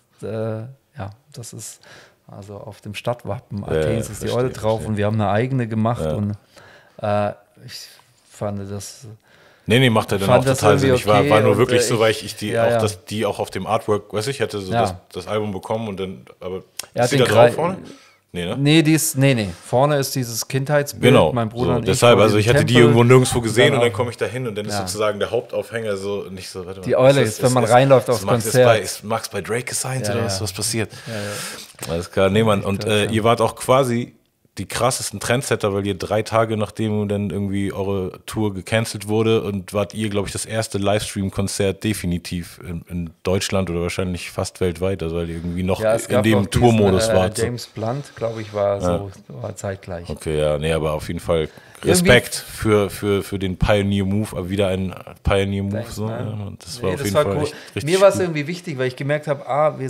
das ist, also auf dem Stadtwappen Athens ist die Eule drauf und wir haben eine eigene gemacht und ich fand das... Nee, macht er dann auch total Sinn. Ich war nur wirklich so, weil ich die auch auf dem Artwork, weiß ich, hätte so das Album bekommen und dann, aber ist die da drauf vorne? Nee, ne? Nee. Vorne ist dieses Kindheitsbild. Genau. Mein Bruder und deshalb, also ich hatte die irgendwo nirgendwo gesehen und dann komme ich da hin und dann ist sozusagen der Hauptaufhänger so, nicht so, warte mal. Die Eule ist, wenn man reinläuft aufs Konzert. Ist Max bei Drake gesigned oder was passiert? Ja. Alles klar, nee, Mann. Und ihr wart auch quasi die krassesten Trendsetter, weil ihr 3 Tage, nachdem dann irgendwie eure Tour gecancelt wurde und wart ihr, glaube ich, das erste Livestream-Konzert definitiv in Deutschland oder wahrscheinlich fast weltweit, also weil ihr irgendwie noch in dem Tourmodus wart. James Blunt, glaube ich, war zeitgleich. Okay, ja, nee, aber auf jeden Fall Respekt für den Pioneer-Move, aber wieder ein Pioneer-Move. So. Das war auf jeden Fall cool. Richtig mir war es irgendwie wichtig, weil ich gemerkt habe,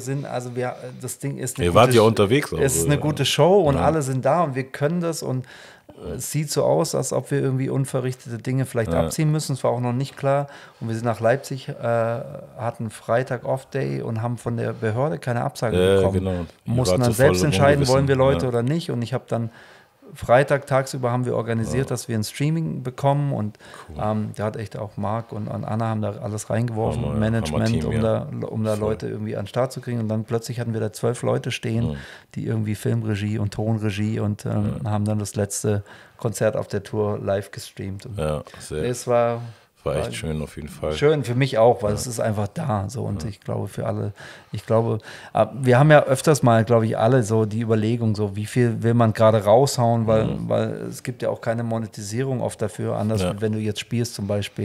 das Ding ist eine Ihr wart ja unterwegs. Es ist eine gute Show und alle sind da und wir können das und es sieht so aus, als ob wir irgendwie unverrichtete Dinge vielleicht abziehen müssen. Es war auch noch nicht klar. Und wir sind nach Leipzig, hatten Freitag Off-Day und haben von der Behörde keine Absage bekommen. Genau. Mussten dann selbst entscheiden, wollen wir Leute oder nicht. Und ich habe dann Freitag tagsüber haben wir organisiert, dass wir ein Streaming bekommen und da hat echt auch Marc und Anna haben da alles reingeworfen, Management, um da Leute irgendwie an den Start zu kriegen und dann plötzlich hatten wir da 12 Leute stehen, die irgendwie Filmregie und Tonregie und haben dann das letzte Konzert auf der Tour live gestreamt. Und es war echt schön auf jeden Fall. Schön für mich auch, weil es ist einfach da. So. Und ich glaube für alle, wir haben ja öfters mal, glaube ich, alle so die Überlegung, so wie viel will man gerade raushauen, weil es gibt ja auch keine Monetisierung oft dafür, anders als wenn du jetzt spielst zum Beispiel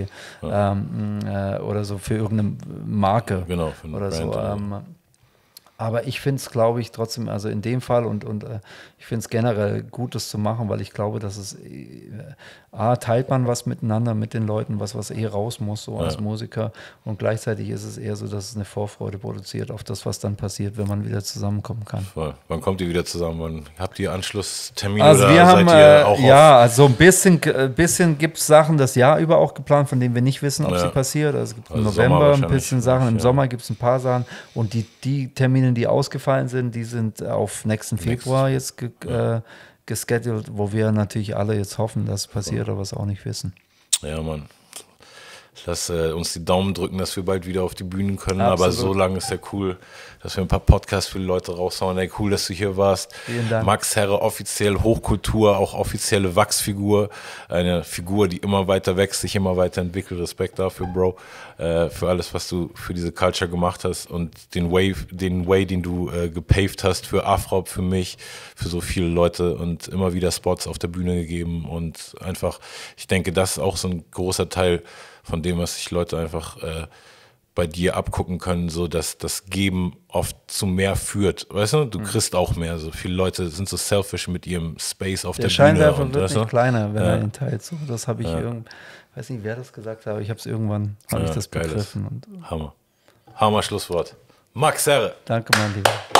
oder so für irgendeine Marke für oder Brand so. Aber ich finde es, glaube ich, trotzdem, also in dem Fall und ich finde es generell gut, das zu machen, weil ich glaube, dass es teilt man was miteinander mit den Leuten, was raus muss, so als Musiker. Und gleichzeitig ist es eher so, dass es eine Vorfreude produziert auf das, was dann passiert, wenn man wieder zusammenkommen kann. Voll. Wann kommt ihr wieder zusammen? Wann habt ihr Anschlusstermine also oder seid ihr auch also ein bisschen gibt es Sachen das Jahr über auch geplant, von denen wir nicht wissen, ob sie passiert. Also es gibt im November ein bisschen Sachen, im Sommer gibt es ein paar Sachen und die Termine, die ausgefallen sind, die sind auf nächsten Februar jetzt gescheduled, wo wir natürlich alle jetzt hoffen, dass es passiert, aber es auch nicht wissen. Ja, Mann. Lass uns die Daumen drücken, dass wir bald wieder auf die Bühnen können. Absolut. Aber so lange ist ja cool, dass wir ein paar Podcasts für die Leute raushauen. Ey, cool, dass du hier warst. Vielen Dank. Max Herre, offiziell Hochkultur, auch offizielle Wachsfigur. Eine Figur, die immer weiter wächst, sich immer weiterentwickelt. Respekt dafür, Bro. Für alles, was du für diese Culture gemacht hast und den Way, den du gepaved hast für Afrop, für mich, für so viele Leute und immer wieder Spots auf der Bühne gegeben. Und einfach, ich denke, das ist auch so ein großer Teil von dem, was sich Leute einfach bei dir abgucken können, so dass das Geben oft zu mehr führt. Weißt du, du kriegst auch mehr. So viele Leute sind so selfish mit ihrem Space auf der Bühne. Der Scheinwerfer und, wird nicht kleiner, wenn er ihn teilt. So, das habe ich weiß nicht, wer das gesagt hat, aber ich habe es irgendwann, habe ich das begriffen. Und Hammer. Hammer Schlusswort. Max Herre. Danke, mein Lieber.